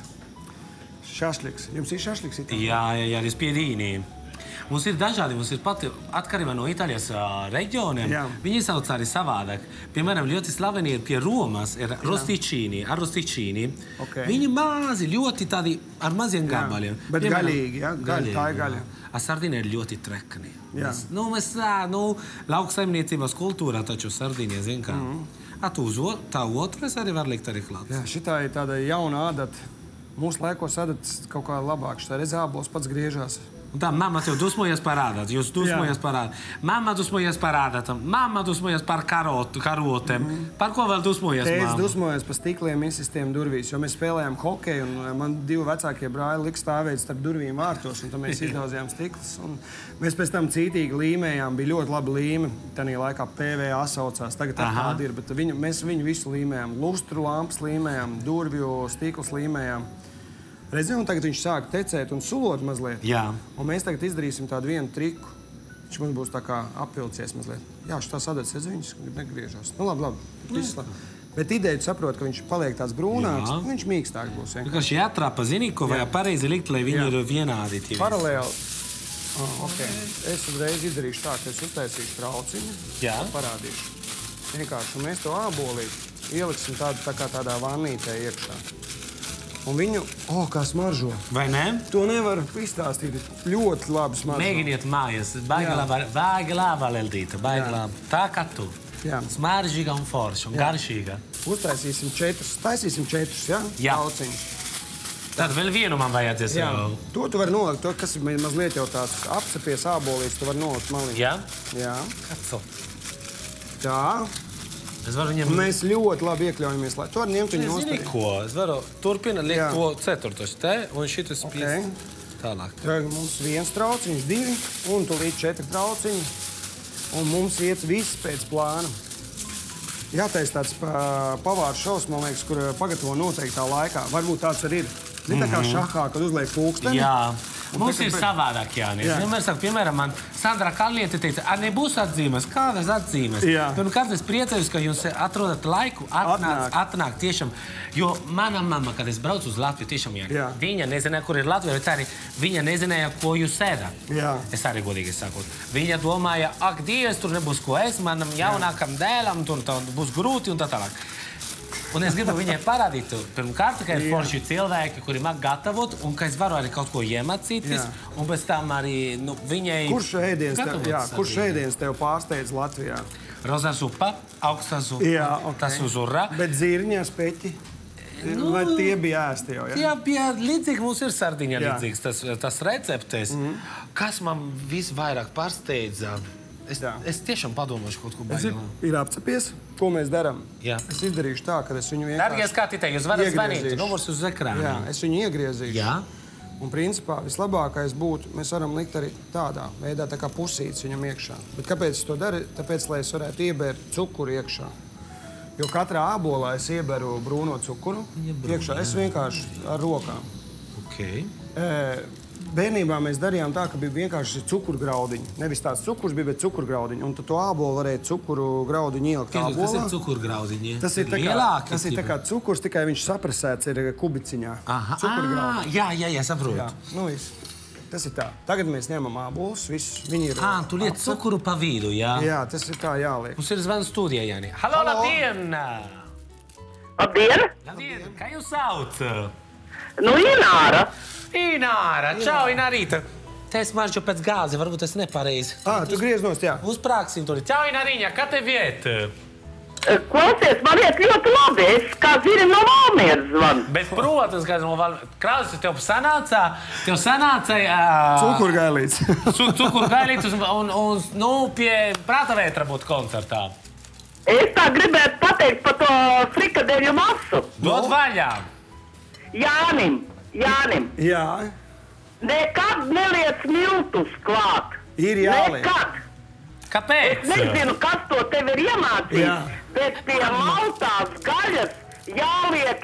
Šašliks. Jums ir šašliks Itālijā? Jā, jā, jā, ir spiedīnī. Mums ir dažādi, mums ir pati atkarībā no Itālijas uh, reģioniem. Jā. Viņi sauc arī savādāk. Piemēram, ļoti slaveni ir pie Romas, ir rosticini, ar rosticini. Okay. Viņi mazi, ļoti tādi ar maziem gabaliem. Bet Piemēram, gaļīgi, jā? Gaļa, tā ir gaļa. A sardīni ir ļoti trekni. Jā. Mēs, nu, mēs, ā, nu, lauksaimniecības kultūrā taču sardīnie, zin kā. Mm. A tu uz o, tā otru es arī var likt arī klāt. Jā, šitā ir tāda jauna adata. Mūsu laikos adats kaut kā labāk. Šitā reiz ābols pats griežās. Un tā mamma tev dusmojas par ādāt, jūs dusmojas par ādāt. Mamma dusmojas par ādātam, mamma dusmojas par karotu, karotēm. Mm. Par ko vēl dusmojas Tēvs mamma? dusmojas par stikliem izsistiem durvīs, jo mēs spēlējām hokeju, un man divi vecākie brāļi lika stāvēt starp durvīm vārtos, un tad mēs izdaudzījām stiklus. Un mēs pēc tam cītīgi līmējām, bija ļoti laba līme. Tanī laikā P V A saucās, tagad tā kāda ir, bet viņu, mēs viņu visu līmējām. Lustru lampas līmējām, durvju stiklus līmējām. Redzi, un tagad viņš sāk tecēt un sulot mazliet. Jā. Un mēs tagad izdarīsim tādu vienu triku. Viņš mums būs tā kā apvilcies mazliet. Jā, šitā sadats, redzi, viņš negriežās. Nu, labi, labi. Viss labi. Bet ideja saprot, ka viņš paliek tāds brūnāks, Jā. viņš mīkstāk būs. Vienkārši. Vienkārši jātrāpa, zini, ko vajag pareizi likt, lai viņi Jā. ir vienādi. Tie. Paralēli. Ah, okay. Es uzreiz izdarīšu tā, ka es uztaisīšu trauciņu. Jā. Parādīšu. Vienkārši. Un mēs to ābolīti ieliksim tādu, tā kā tādā vannītē iekšā. Un viņu, o, kā smaržo. Vai ne? To nevar izstāstīt. Ļoti labi smaržo. Mēģiniet mājas. Baigi Jā. laba, baigi laba, Leldīta, baigi Jā. laba. Tā kā tu. Jā. Smaržīga un forša un garšīga. Uztaisīsim četrus. Taisīsim četrus, jā? Jā. Trauciņus. Tad vēl vienu man vajadzēs Jā. jau. To tu vari nolikt. To, kas ir mazliet jau tāds apcepies ābolīts, tu vari nolikt maliņu. Jā? Jā. Kaco. Tā. Es varu viņam... Un mēs ļoti labi iekļaujamies, lai tu vari ņemt viņu Zini nostāju. ko? Es varu turpina likt Jā. to ceturtos te un šitas Ok. piec tālāk. Tagad mums viens trauciņš, divi, un tu līdz četri trauciņi. Un mums iet viss pēc plāna. Jātais tāds pa, pavārs šovs, man liekas, kur pagatavo noteiktā laikā. Varbūt tāds arī ir. Zini, tā kā šahā, kad uzliek pulksteni. Jā. Un Mums pēc- ir pēc- savādāk, Jānis. Jā. Es vienmēr saku, piemēram, man Sandra Kalniete teica, ar nebūs atzīmes. Kādas atzīmes? Jā. Pirmkārt, es priecājos, ka jūs atrodat laiku atnākt, Atnāk. atnākt tiešām. Jo mana mamma, kad es braucu uz Latviju, tiešām, Jānis, Jā. viņa nezināja, kur ir Latvija, bet arī viņa nezināja, ko jūs ēdat. Jā. Es arī godīgi sakot. Viņa domāja, ak, Dievs, tur nebūs ko ēst, manam jaunākam dēlam, tur tā būs grūti un tā tālāk. Un es gribu viņai parādīt, pirmkārt, ka ir Jā. forši cilvēki, kuri māk gatavot, un ka es varu arī kaut ko iemācīties, Jā. un pēc tam arī, nu, viņai... Kurš ēdiens tev, gatavot jā, kurš sadzīvot. ēdiens tev pārsteidz Latvijā? Rozā zupa, augstā zupa, Jā, ok. tas uzurā. Bet zirņā speķi? Nu, Vai tie bija ēsti jau, jā? Jā, bija līdzīgi, mums ir sardiņa Jā. līdzīgs, tas, tas receptes. Mm. Kas man visvairāk pārsteidza? Es, Jā. es tiešām padomāšu kaut ko Es ir, baigā. ir apcepies, ko mēs darām. Jā. Es izdarīšu tā, ka es viņu Dargie vienkārši... skatītāji, jūs varat zvanīt, Iegriezīšu. numurs uz ekrāna. Jā, es viņu iegriezīšu. Jā. Un principā vislabākais būtu, mēs varam likt arī tādā veidā, tā kā pusītes viņam iekšā. Bet kāpēc es to daru? Tāpēc, lai es varētu iebērt cukuru iekšā. Jo katrā ābolā es ieberu brūno cukuru. Iekšā es vienkārši ar rokām. Okay. E, Bērnībā mēs darījām tā, ka bija vienkārši cukurgraudiņi. Nevis tāds cukurs bija, bet cukurgraudiņi. Un tad to ābolu varēja cukuru graudiņu ielikt ābolā. Kas ir cukurgraudiņi? Tas ir tā kā, lielāki, tas ir tā kā cukurs, tikai viņš saprasēts ir kubiciņā. Aha, Cukurgraudiņi. jā, jā, jā, saprotu. Jā, nu viss. Tas ir tā. Tagad mēs ņemam ābolus, viss. Viņi ir... Ā, tu liet cukuru pa vidu, jā? Jā, tas ir tā jāliek. Mums ir zvans studijā, Jāni. Halo, labdien! Labdien! Labdien, kā jūs sauc? Nu, Ināra. Ināra, čau, Inārīta. Te es maržu pēc gāzi, varbūt es nepareizi. Ā, tu griez nost, jā. Uzprāksim to. Čau, Ināriņa, kā tev iet? Klausies, man iet ļoti labi. Es kā zini no Valmieras zvanu. Bet, protams, ka no Valmieras. Krausis, tev sanāca, tev sanāca... Uh, Cukurgailīts. Cu, cukurgailīts un, un, un, nu, pie prāta vētra būt koncertā. Es tā gribētu pateikt par to frikadeļu masu. Dod vaļā. Jānim, Jānim. Jā. Nekad neliec miltus klāt. Ir jāliek. Nekad. Kāpēc? Es nezinu, kas to tev ir iemācījis, Jā. bet pie maltās gaļas jāliek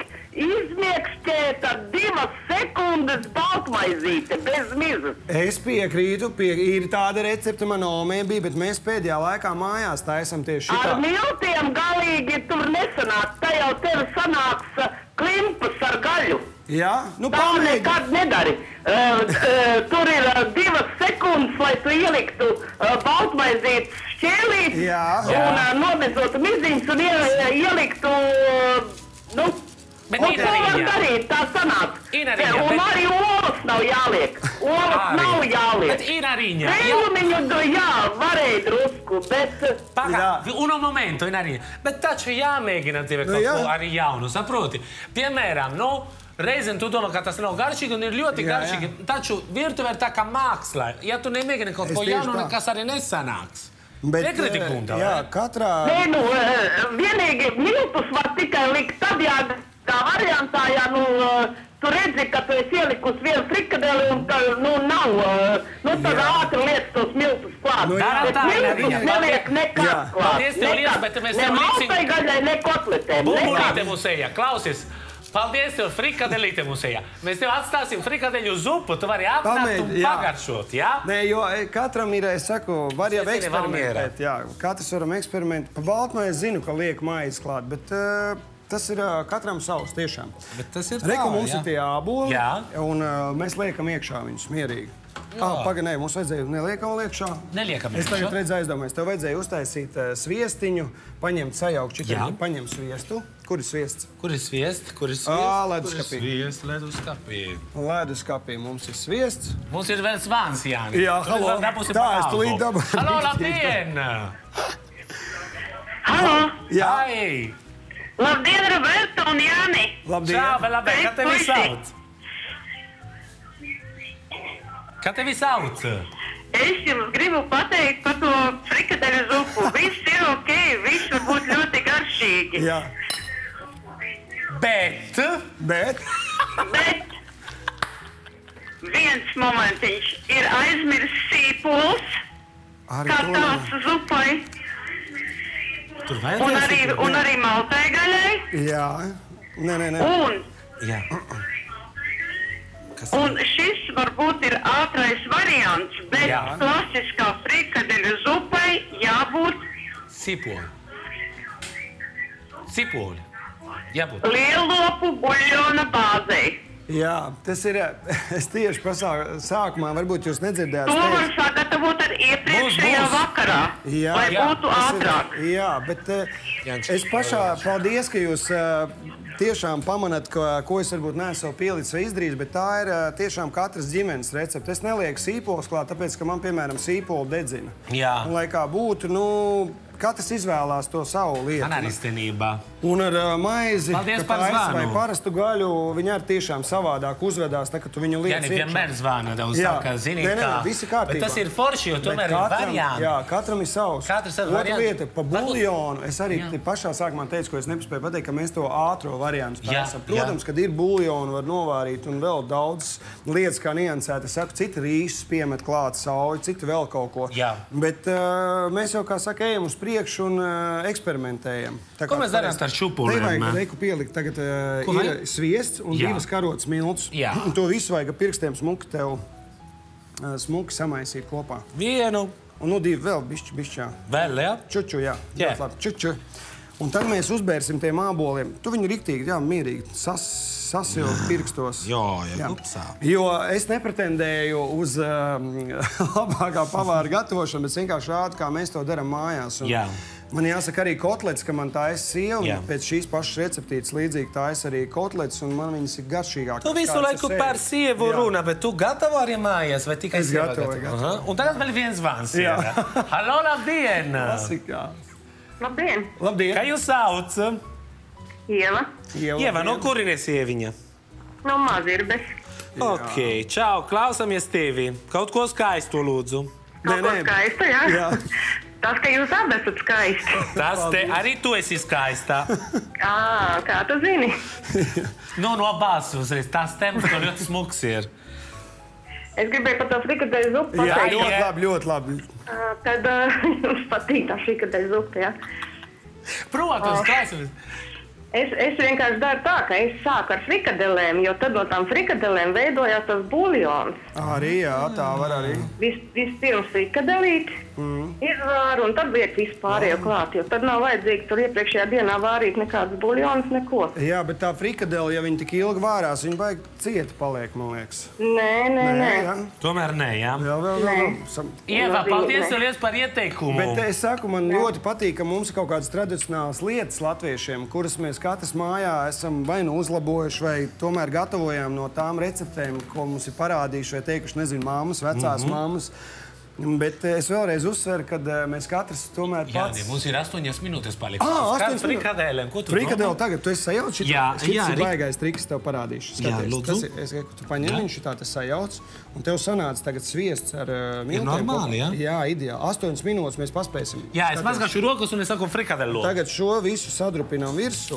izmiekšķēta divas sekundes baltmaizīte bez mizas. Es piekrītu, pie, ir tāda recepte, man omē bija, bet mēs pēdējā laikā mājās taisam tieši šitā. Ar miltiem galīgi tur nesanāk. Tā jau tev sanāks uh, klimpas ar gaļu. Jā? Nu, Tā pamēģi. nekad nedari. Uh, uh, tur ir uh, divas sekundes, lai tu ieliktu uh, baltmaizītes šķēlīt Jā. un uh, nobezotu miziņus un ie, ieliktu, uh, nu, Bet un to var Inariņa. darīt, tā sanāk. Inariņa, Un bet- arī olas nav jāliek. Olas Arī. nav jāliek. Bet, Inariņa, Vēlumiņu, jā, varēja drusku, bet... uh, Pagā, Jā. uno momento, Inariņa. Bet taču jāmēģina tev Nu, kaut jā. ko arī jaunu, saproti? Piemēram, nu, reizēm tu domā, ka tas nav garšīgi un ir ļoti Jā, garšīgi. Taču virtuve ir tā kā māksla. Ja tu nemēģini kaut Es ko tieši jaunu, tā. nekas arī nesanāks. Bet, Piekriti, eh, kunda, jā, vai? katrā... Nē, nu, eh, vienīgi miltus var tikai likt tad, ja tā variantā, ja, nu, eh, tu redzi, ka tu esi ielikusi vienu frikadeli un ka, nu, nav, eh, nu, tad Jā. ātri liec tos miltus klāt. Nu, jā. Bet Tā, miltus Inariņa. neliek Jā. nekad klāt. Paldies tev, Lies, bet mēs Ne tev liksim- maltai gaļai, ne kotletēm. Bumburīte Nekad. mums ejā. Klausies. Paldies tev, frikadelīte mums ejā. Mēs tev atstāsim frikadeļu zupu, tu vari apnākt un Pamēģi, jā. pagaršot, jā? Nē, jo e, katram ir, es saku, var jau Es zinu, Valmiera. eksperimentēt. Jā, katrs varam eksperimentēt. Pa baltmaizi zinu, ka liek maizi klāt, bet uh, tas ir uh, katram savs tiešām. Bet tas ir tā, Reku mums jā. ir tie āboli, Jā. un uh, mēs liekam iekšā viņus mierīgi. Ah, Pagaid, nē, mums vajadzēja neliekam vēl iekšā. Neliekam Es tagad iekšā. redzu aizdomājies, tev vajadzēja uztaisīt uh, sviestiņu, paņemt sajaukt Jā. šitā, paņem sviestu. Kur ir sviests? Kur ir sviests? Kur ir sviests? Ā, Kur ir leduskapī. sviests? Leduskapī. Leduskapī mums ir sviests. Mums ir vēl zvans, Jāni. Jā, Tu halo. vēl dabūsi Tā, pa es tūlīt albu. dabūju. Halo, labdien! Halo, Jā, Ai! labdien, Roberta un Jāni. labdien. Čau, vēl labdien! Kā tevi Puisi. sauc? Kā tevi sauc? Es jums gribu pateikt par to frikadeļu zupu. Viss ir ok, viss var būt ļoti garšīgi. Jā, Bet... bet... Bet viens momentiņš ir aizmirsts sīpols, Arī kā to tāds zupai, Tur un vajadzēs... arī, un arī maltai gaļai. Jā, nē, nē, nē. Un, Jā. Kas un šis varbūt ir ātrais variants, bet Jā. klasiskā frikadeļu zupai jābūt Sipoli. Sipoli. Jābūt. lielopu buļļona bāzei. Jā, tas ir. Es tieši pasāku sākumā, varbūt jūs nedzirdējāt. To var teicu. sagatavot ar iepriekšējā Būs, būs. vakarā, Jā, lai jā, būtu tas ir- ātrāk. Jā, bet eh, Jānis. es pašā paldies, ka jūs eh, tiešām pamanāt, ka, ko es varbūt neesmu pielicis vai izdarījis, bet tā ir eh, tiešām katras ģimenes recepte. Es nelieku sīpols klāt, tāpēc, ka man, piemēram, sīpola dedzina. Jā. Un, lai kā būtu, nu, katrs izvēlās to savu lietu. Man arī stenībā. Un ar uh, maizi, Paldies ka par taisa zvanu. vai parastu gaļu, viņi arī tiešām savādāk uzvedās, tā, ka tu viņu liec Jā, nevienmēr zvana tev Jā. saka, zini, Nē, nē, kā. visi kārtībā. Bet tas ir forši, jo Bet tomēr ir katram- varianti. Jā, katram ir savs. Katrs savs Otra variants. lieta, pa Varbūt- buljonu. Es arī Jā. te pašā sākumā teicu, ko es nepaspēju pateikt, ka mēs to ātro variantu Jā, taisam. Protams, kad ir buljonu, var novārīt un vēl daudz lietas, kā niansēt. Es saku, citi rīšas piemet klāt sauju, citi vēl kaut ko. Jā. Bet uh, mēs jau, kā saka, ejam uz priekšu. priekšu un uh, eksperimentējam. Tā Ko mēs darām ar šupulēm? Te vajag reiku pielikt. Tagad uh, Ko ir vajag? sviests un Jā. divas karotas miltus. Jā. Un to visu vajag ar pirkstiem smuki tev uh, smuki samaisīt kopā. Vienu. Un nu divi vēl bišķi, bišķā. Vēl, jā? Čuču, jā. Jā. Ļoti labi. Čuču. Un tad mēs uzbērsim tiem āboliem. Tu viņu riktīgi, jā, mierīgi sas, sasildi pirkstos. Jā, jā, sāp. Jo es nepretendēju uz um, labākā pavāra gatavošanu, bet vienkārši rādu, kā mēs to darām mājās. Un Jā. Man jāsaka arī kotlets, ka man taisa sieva, Jā. un pēc šīs pašas receptītes līdzīgi taisa arī kotlets, un man viņas ir garšīgākas. Tu visu laiku par sievu runā, bet tu gatavo arī mājās, vai tikai Es sieva gatavoju, gatavo? gatavoju. Aha. Un tagad vēl viens zvans. Jā. Ir. Halo, labdien! Klasikā. Labdien! Labdien! Kā jūs sauc? Ieva Ieva, Ieva, no labdien. kurienes sieviņa? no Mazirbes. Ok, čau, klausamies tevi. Kaut ko skaistu, lūdzu. Nē, Kaut ko nē. skaistu, jā? Jā. Tas, ka jūs abi esat skaisti. Tas te arī tu esi skaista. Ā, kā tu zini? Nu, no bāzes, tas temps, ko ļoti smuks ir. Es gribēju par to frikadeļu zupu Jā, pateikt. ļoti labi, ļoti labi. Ā, Tad ā, jums patīk tā frikadeļu zupa, jā? Protams, klausamies. Es, es vienkārši daru tā, ka es sāku ar frikadelēm, jo tad no tām frikadelēm veidojās tas buljons. Arī, jā, tā var arī. Vis, vispirms frikadelīti mm. izvāru un tad liek visu pārējo klāt, jo tad nav vajadzīgi tur iepriekšējā dienā vārīt nekādas buljonas, neko. Jā, bet tā frikadela, ja viņi tik ilgi vārās, viņi vajag cieti paliek, man liekas. Nē, nē, nē. jā. Tomēr nē, jā. Vēl, vēl, vēl. Nē. vēl. Sam- Ieva, Labi, paldies nē. liels par ieteikumu. Bet es saku, man ļoti patīk, ka mums ir kaut kādas tradicionālas lietas latviešiem, kuras mēs katrs mājā esam vai nu uzlabojuši, vai tomēr gatavojam no tām receptēm, ko mums ir parādījuši, vai teikuši, nezinu, māmas, vecās mm-hmm. māmas. Bet es vēlreiz uzsveru, ka eh, mēs katrs tomēr Jā, pats... mums ir astoņas minūtes palikušas. Ā, Kāds astoņas minūtes. frikadēlēm, ko tu Frikadeli domā? tagad, tu esi sajauc šitā? Jā, Šis jā, ir Rik- baigais triks, tev parādīšu. Jā, Skaties, lūdzu. tas ir, es, tu paņem Jā. viņu šitā, tas sajauc, un tev sanāca tagad sviests ar uh, miltiem. normāli, kopā. jā? Jā, ideāli. Astoņas minūtes mēs paspēsim. Jā, es Skaties. mazgāšu rokas un es saku frikadēlu. Tagad šo visu sadrupinām virsū.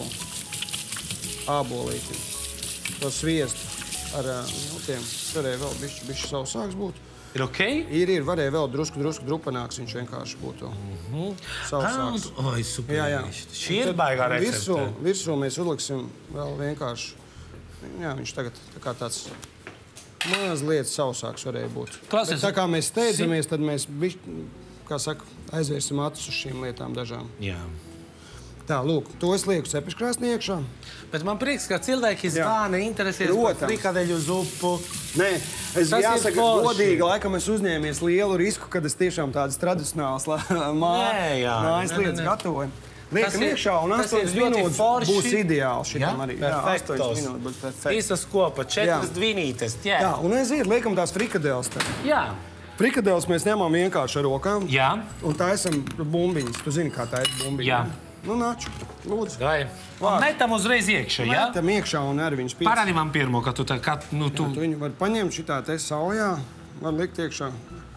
Ābolīti. To sviestu ar uh, miltiem. Varēja vēl bišķi, bišķi sausāks būt. Ir ok? Ir, ir, varēja vēl drusku, drusku drupanāks, viņš vienkārši būtu sausāks. Ah, oi, super. Jā, jā. Šī ir Tad baigā Virsū, recepte. virsū mēs uzliksim vēl vienkārši. Jā, viņš tagad tā kā tāds mazliet sausāks varēja būt. Klausies, Bet tā kā mēs steidzamies, tad mēs, bišķi, kā saka, aizvērsim acis uz šīm lietām dažām. Jā. Tā, lūk, to es lieku cepeškrāsnī iekšā. Bet man prieks, ka cilvēki Jā. zvana, interesēs par Protams. frikadeļu zupu. Nē, es Tas ir jāsaka forši. godīgi, laikam es uzņēmies lielu risku, kad es tiešām tādas tradicionālas la- mā- Nē, jā. mājas Nē, nē, lietas nē. gatavoju. Tas Liekam ir- iekšā un tas ir astoņas ļoti minūtes forši. būs ideāli šitam Jā? arī. Jā, Perfektos. astoņas minūtes būs perfekti. Visas kopā, četras dvinītes. Jā. Jā, un aiziet, liekam tās frikadeles. Tad. Jā. Frikadeles mēs ņemam vienkārši ar rokām. Jā. Un tā esam bumbiņas. Tu zini, kā tā ir bumbiņa. Jā. Nu, nāču, lūdzu. Vai? Vārds. Metam uzreiz iekšā, jā? Metam iekšā un arī viņas pīc. Parādi man pirmo, ka tu tā kā, nu, tu... Tu viņu var paņemt šitā te saujā, var likt iekšā.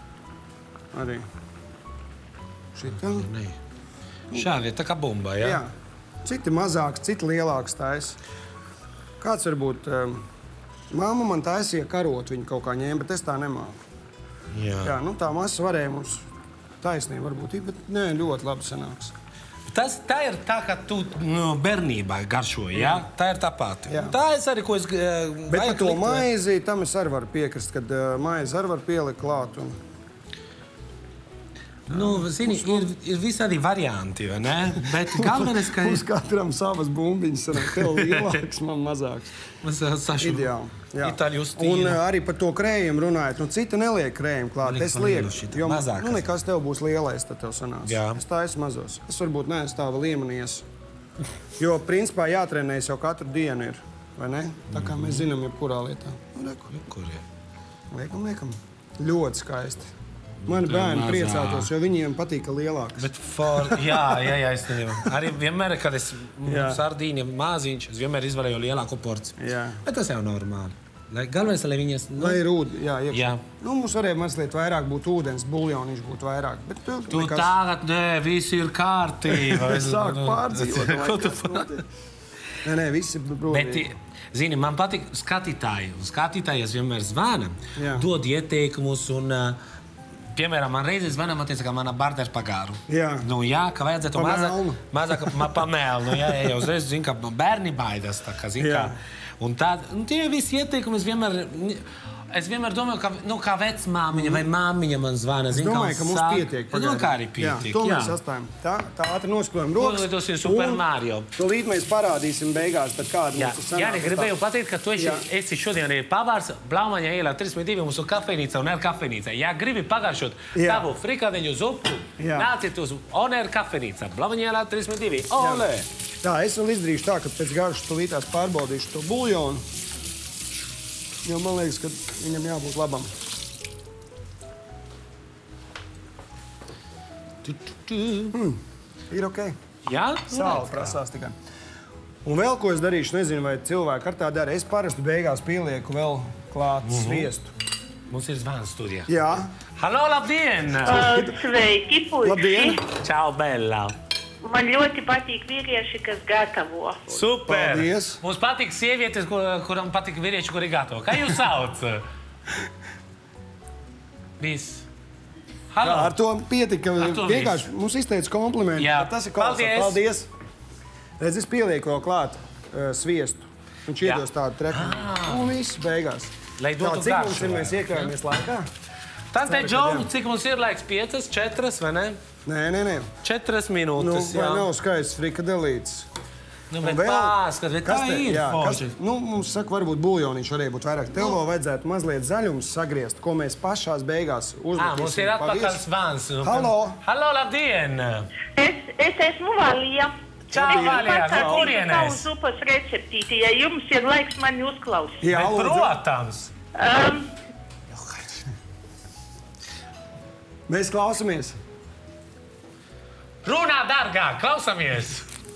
Arī. Šitā. Šādi, tā kā bumba, jā? Jā. Citi mazāks, citi lielāks taisa. Kāds varbūt... Um, Māma man taisīja karot, viņa kaut kā ņēma, bet es tā nemāku. Jā. Jā, nu tā masa varēja mums taisnība varbūt, bet nē, ļoti labi sanāks. Tas, tā ir tā, ka tu nu, bērnībā garšoji, jā? Tā ir tā pati. Jā. Tā es arī, ko es... Uh, Bet par to maizi, tam es arī varu piekrist, kad uh, maizi arī var pielikt klāt. Un... Nu, zini, ir, ir visādi varianti, vai ne? Bet galvenais, ka Mums katram savas bumbiņas, sanāk, tev lielāks, man mazāks. es sašu Ideāli. Jā. Itāļu Un stīlu. uh, arī par to krējumu runājot. Nu, cita neliek krējumu klāt. Liek Es pa lielu lieku. šitā, Jo, mazākas. nu, nekas tev būs lielais, tad tev sanās. Jā. Es taisu mazos. Es varbūt neestāvu līmenies. Jo, principā, jātrenējas jau katru dienu ir. Vai ne? Tā kā mēs zinām, jebkurā lietā. Nu, reku. Kur ir? Liekam, liekam. Ļoti skaisti. Mani Tā bērni mazā. priecātos, jo viņiem patīk lielāks. Bet for... Jā, jā, jā, es nezinu. Arī vienmēr, kad es Jā. sardīņa maziņš, es vienmēr izvēlēju lielāku porciju. Jā. Bet tas jau normāli. Lai galvenais, lai viņas... Nu, Lai ir ūdens, jā, iekšā. Jā. Nu, mums varēja mazliet vairāk būt ūdens, buljoniņš būtu vairāk. Bet tu, tu tagad, nē, viss ir kārtība. Es sāku pārdzīvot. Ko tu pārdzīvot? Nē, nē, viss ir Bet, brūdīgi. zini, man patīk skatītāji. Un skatītāji vienmēr zvana, Jā. dod ieteikumus un uh, piemēram, man reizes zvanā, man teica, ka mana barders pagāru. Jā. Nu, jā, ka vajadzētu Pa mazāk, melnu. mazāk ma, pa melnu. Jā, jā, jau uzreiz, zin, ka bērni baidās, tā kā, zin, Jā. kā. Un tā, un tie visi ieteikumi, es vienmēr, es vienmēr domāju, ka, nu, kā vecmāmiņa vai māmiņa man zvana, zin, Es domāju, kā ka mums sāk- pietiek. Es domāju, ka arī pietiek, Jā, to jā. mēs sastājam. Tā, tā ātri nosklojam rokas. Uzlidosim Super un Mario. Tūlīt mēs parādīsim beigās, tad kāda Jā, mums ir jā, gribēju pateikt, ka tu esi, Jā. esi šodien arī pavārs Blaumaņa ielā trīsdesmit divi mūsu kafejnīca un ir kafejnīca. Ja gribi pagaršot Jā. tavu frikadeļu zupu, Jā. nāciet uz Oner kafejnīca. Blaumaņa ielā trīsdesmit divi. Olē! Tā, es vēl izdarīšu tā, ka pēc garšas tūlītās pārbaudīšu to buļļonu. Jo man liekas, ka viņam jābūt labam. Mm, ir ok. Jā? Sāli prasās tikai. Un vēl ko es darīšu, nezinu, vai cilvēki ar tā dara. Es parasti beigās pielieku vēl klāt sviestu. Mums ir zvans studijā. Jā. Halo, labdien! Uh, sveiki, puiši! Labdien! Čau, Bella! Man ļoti patīk vīrieši, kas gatavo. Super! Paldies. Mums patīk sievietes, kur, kuram patīk vīrieši, kuri gatavo. Kā jūs sauc? Viss. Tā, Halo! ar to pietika. Ar to Vienkārši mums izteica komplimentu. Jā. Bet tas ir kolosāli. Paldies. Paldies. Redz, es pielieku vēl klāt uh, sviestu. Viņš Jā. iedos tādu treku. Un viss beigās. Lai dotu Tā, cik mums garšu, ir, vai? mēs iekļaujamies laikā? Tante Ceru, ka Džom, jā. cik mums ir laiks? Piecas, četras, vai ne? Nē, nē, nē. Četras Nu, minūtes, vai jā. nav skaists frikadelītes? Nu, Un bet vēl- pāskat, bet kas tā te- ir jā, kas- forši. Nu, mums saka, varbūt buļļoniņš varēja būt vairāk. Tev vēl vajadzētu mazliet zaļums sagriezt, ko mēs pašās beigās Ā, uzliksim. mums ir atpakaļ Paldies. svans. Nu, Halo. Halo, labdien! Es, es esmu Valija. Čau, Es Valija, no pastāstīšu kurienes? savu zupas receptīti, ja jums ir laiks mani uzklausīt. Jā, Bet, lūdzu. protams! Um, Mēs klausamies. Runā, dārgā, klausamies!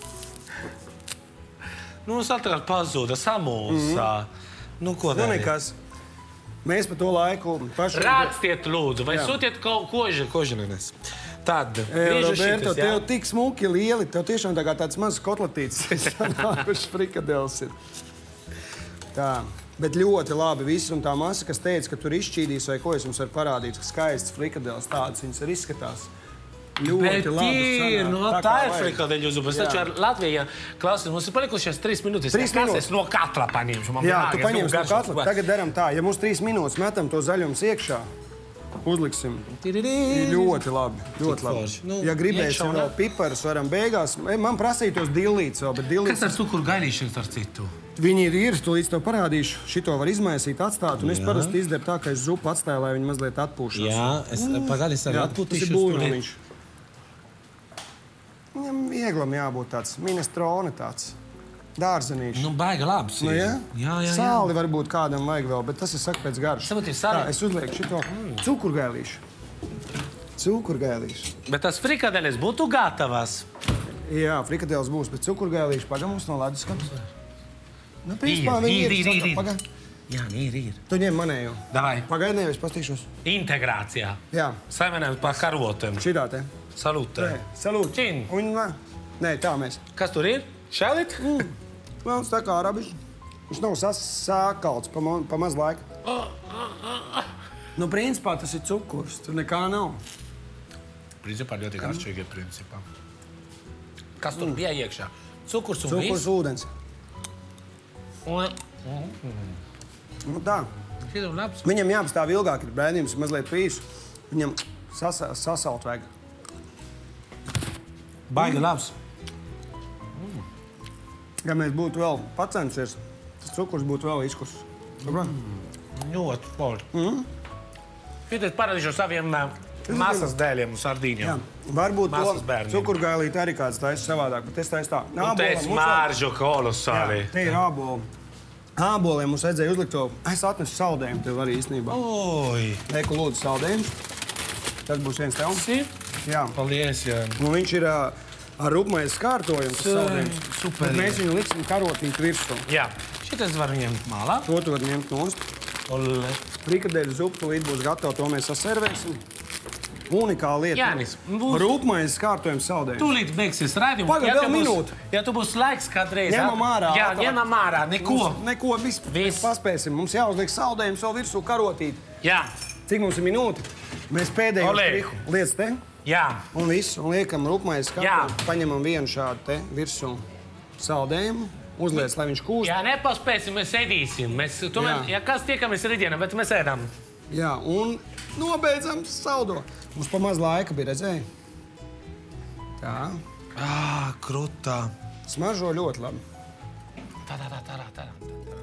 Nu, mums atkal pazuda, samulsā. Nu, ko Nu, darīt? nekas. Mēs pa to laiku paši... Rakstiet, lūdzu, vai Jā. sūtiet ko- koži, kožinenes. Tad, E, griežu Roberto, šitas, jā? tev tik smuki lieli, tev tiešām tā kā tāds mazs kotletīts sanākuši frikadeles ir. Tā, bet ļoti labi viss, un tā masa, kas teica, ka tur izšķīdīs vai ko, es jums varu parādīt, ka skaists frikadeles tādas viņas arī izskatās. Ļoti Bet labi ir, sanāk. nu, Tā tā kā ir vajag. frikadeļu zupa. Es Jā. taču ar Latviju, klausies, mums ir palikušas trīs minūtes. Trīs Kas minūtes. es no katra paņemšu? Man Jā, vienalga, tu es paņemsi gribu no garšot. katra. Tagad daram tā, ja mums trīs minūtes metam to zaļums iekšā, uzliksim. Tirirī. Ļoti labi, ļoti labi. forši. Nu, Ja gribēsim iekšā un vēl ap- piparus, varam beigās. Man prasīja tos dillītes vēl, bet Kas dillītes... ar cukuru gaļīšanu ar citu? Viņi ir, ir, to līdz tev parādīšu. Šito var izmaisīt, atstāt, un es parasti izdaru tā, ka es zupu atstāju, lai viņi mazliet atpūšas. Jā, es pagaidi es arī Jā, atpūtīšu. tas ir būļoniņš. Viņam vieglam jābūt tāds minestrone tāds, dārzenīšs. Nu, baigi labs. Nu, ir. ja? Jā, jā, jā. Sāli varbūt kādam vajag vēl, bet tas ir saka pēc garšas. Saprot, ir sāli. Tā, es uzlieku šito cukurgailīšu. Cukurgailīšu. Bet tas frikadeļas būtu gatavas. Jā, frikadeles būs, bet cukurgailīšu pagam mums no ledus skapis. Nu, principā Ir, viņi ir, ir. ir, ir, ir. Pagam. Jā, ir, ir. Tu ņem manējo. Davai, Pagaid, nevis pastīšos. integrācijā. Jā, Savienojam par karotēm. šitā te. Salūtē. Nē, salūt. Čin. Un, nā. Nē, tā mēs. Kas tur ir? Šalit? Mums tā kā arabiši. Viņš nav sākalts pa, ma- pa maz laika. Nu, principā tas ir cukurs. Tur nekā nav. Principā ļoti garšīgi, principā. Kas tur bija iekšā? Cukurs un Cukurs, viss? ūdens. Un... Nu, tā. Šī ir labs. Viņam jāapstāv ilgāk, ir bēdījums mazliet pīsu. Viņam sasa, sasalt vajag. Baigi labs. Ja mēs būtu vēl pacenšies, tas cukurs būtu vēl izkus. Mm. Ļoti forši. Mm. Šitās parādīšu saviem uh, masas dēļiem un sardīņiem. Jā. Varbūt Māsas to bērniem. cukurgailīt arī kāds taisa savādāk, bet es taisu tā. Un te ir smaržu kolosāli. Jā, te ir āboli. Āboliem mums vajadzēja uzlikt to. Es atnesu saldējumu tev arī īstenībā. Oi. Lieku lūdzu saldējumus. Tas būs viens tev. Si? Jā. Paldies, jā. Nu, viņš ir ā, ar rupmaizi skārtojums. tas saldējums. super, Bet mēs jā. viņu liksim karotīti virsū. Jā. Šitas var ņemt malā. To tu var ņemt nost. Ole. Frikadeļu zupu tūlīt būs gatava, to mēs saservēsim. Unikāla lieta. Jānis, būs- Rupmaizi skārtojums saldējums. Tūlīt beigsies raidījums. Pagaid, vēl tu būs- minūte. Ja tu būs laiks kādreiz... Ņemam at- ārā. Jā, ātrāk. ņemam ārā. Neko. Mums, neko, viss. Viss. Paspēsim. Mums jāuzliek saldējums vēl virsū karotīti. Jā. Cik mums ir minūte? Mēs pēdējo Olē. strihu liec te Jā. un visu, un liekam rupmais Jā. skatu, paņemam vienu šādu te virsū saldējumu, uzliec, lai viņš kūst. Jā, nepaspēsim, mēs ēdīsim. Mēs tomēr, Jā. ja kas tiekamies rītdienā, bet mēs ēdam. Jā, un nobeidzam saldo. Mums pa maz laika bija, redzēji? Tā. Ā, krutā. Smaržo ļoti labi. Tā, tā, tā, tā, tā, tā.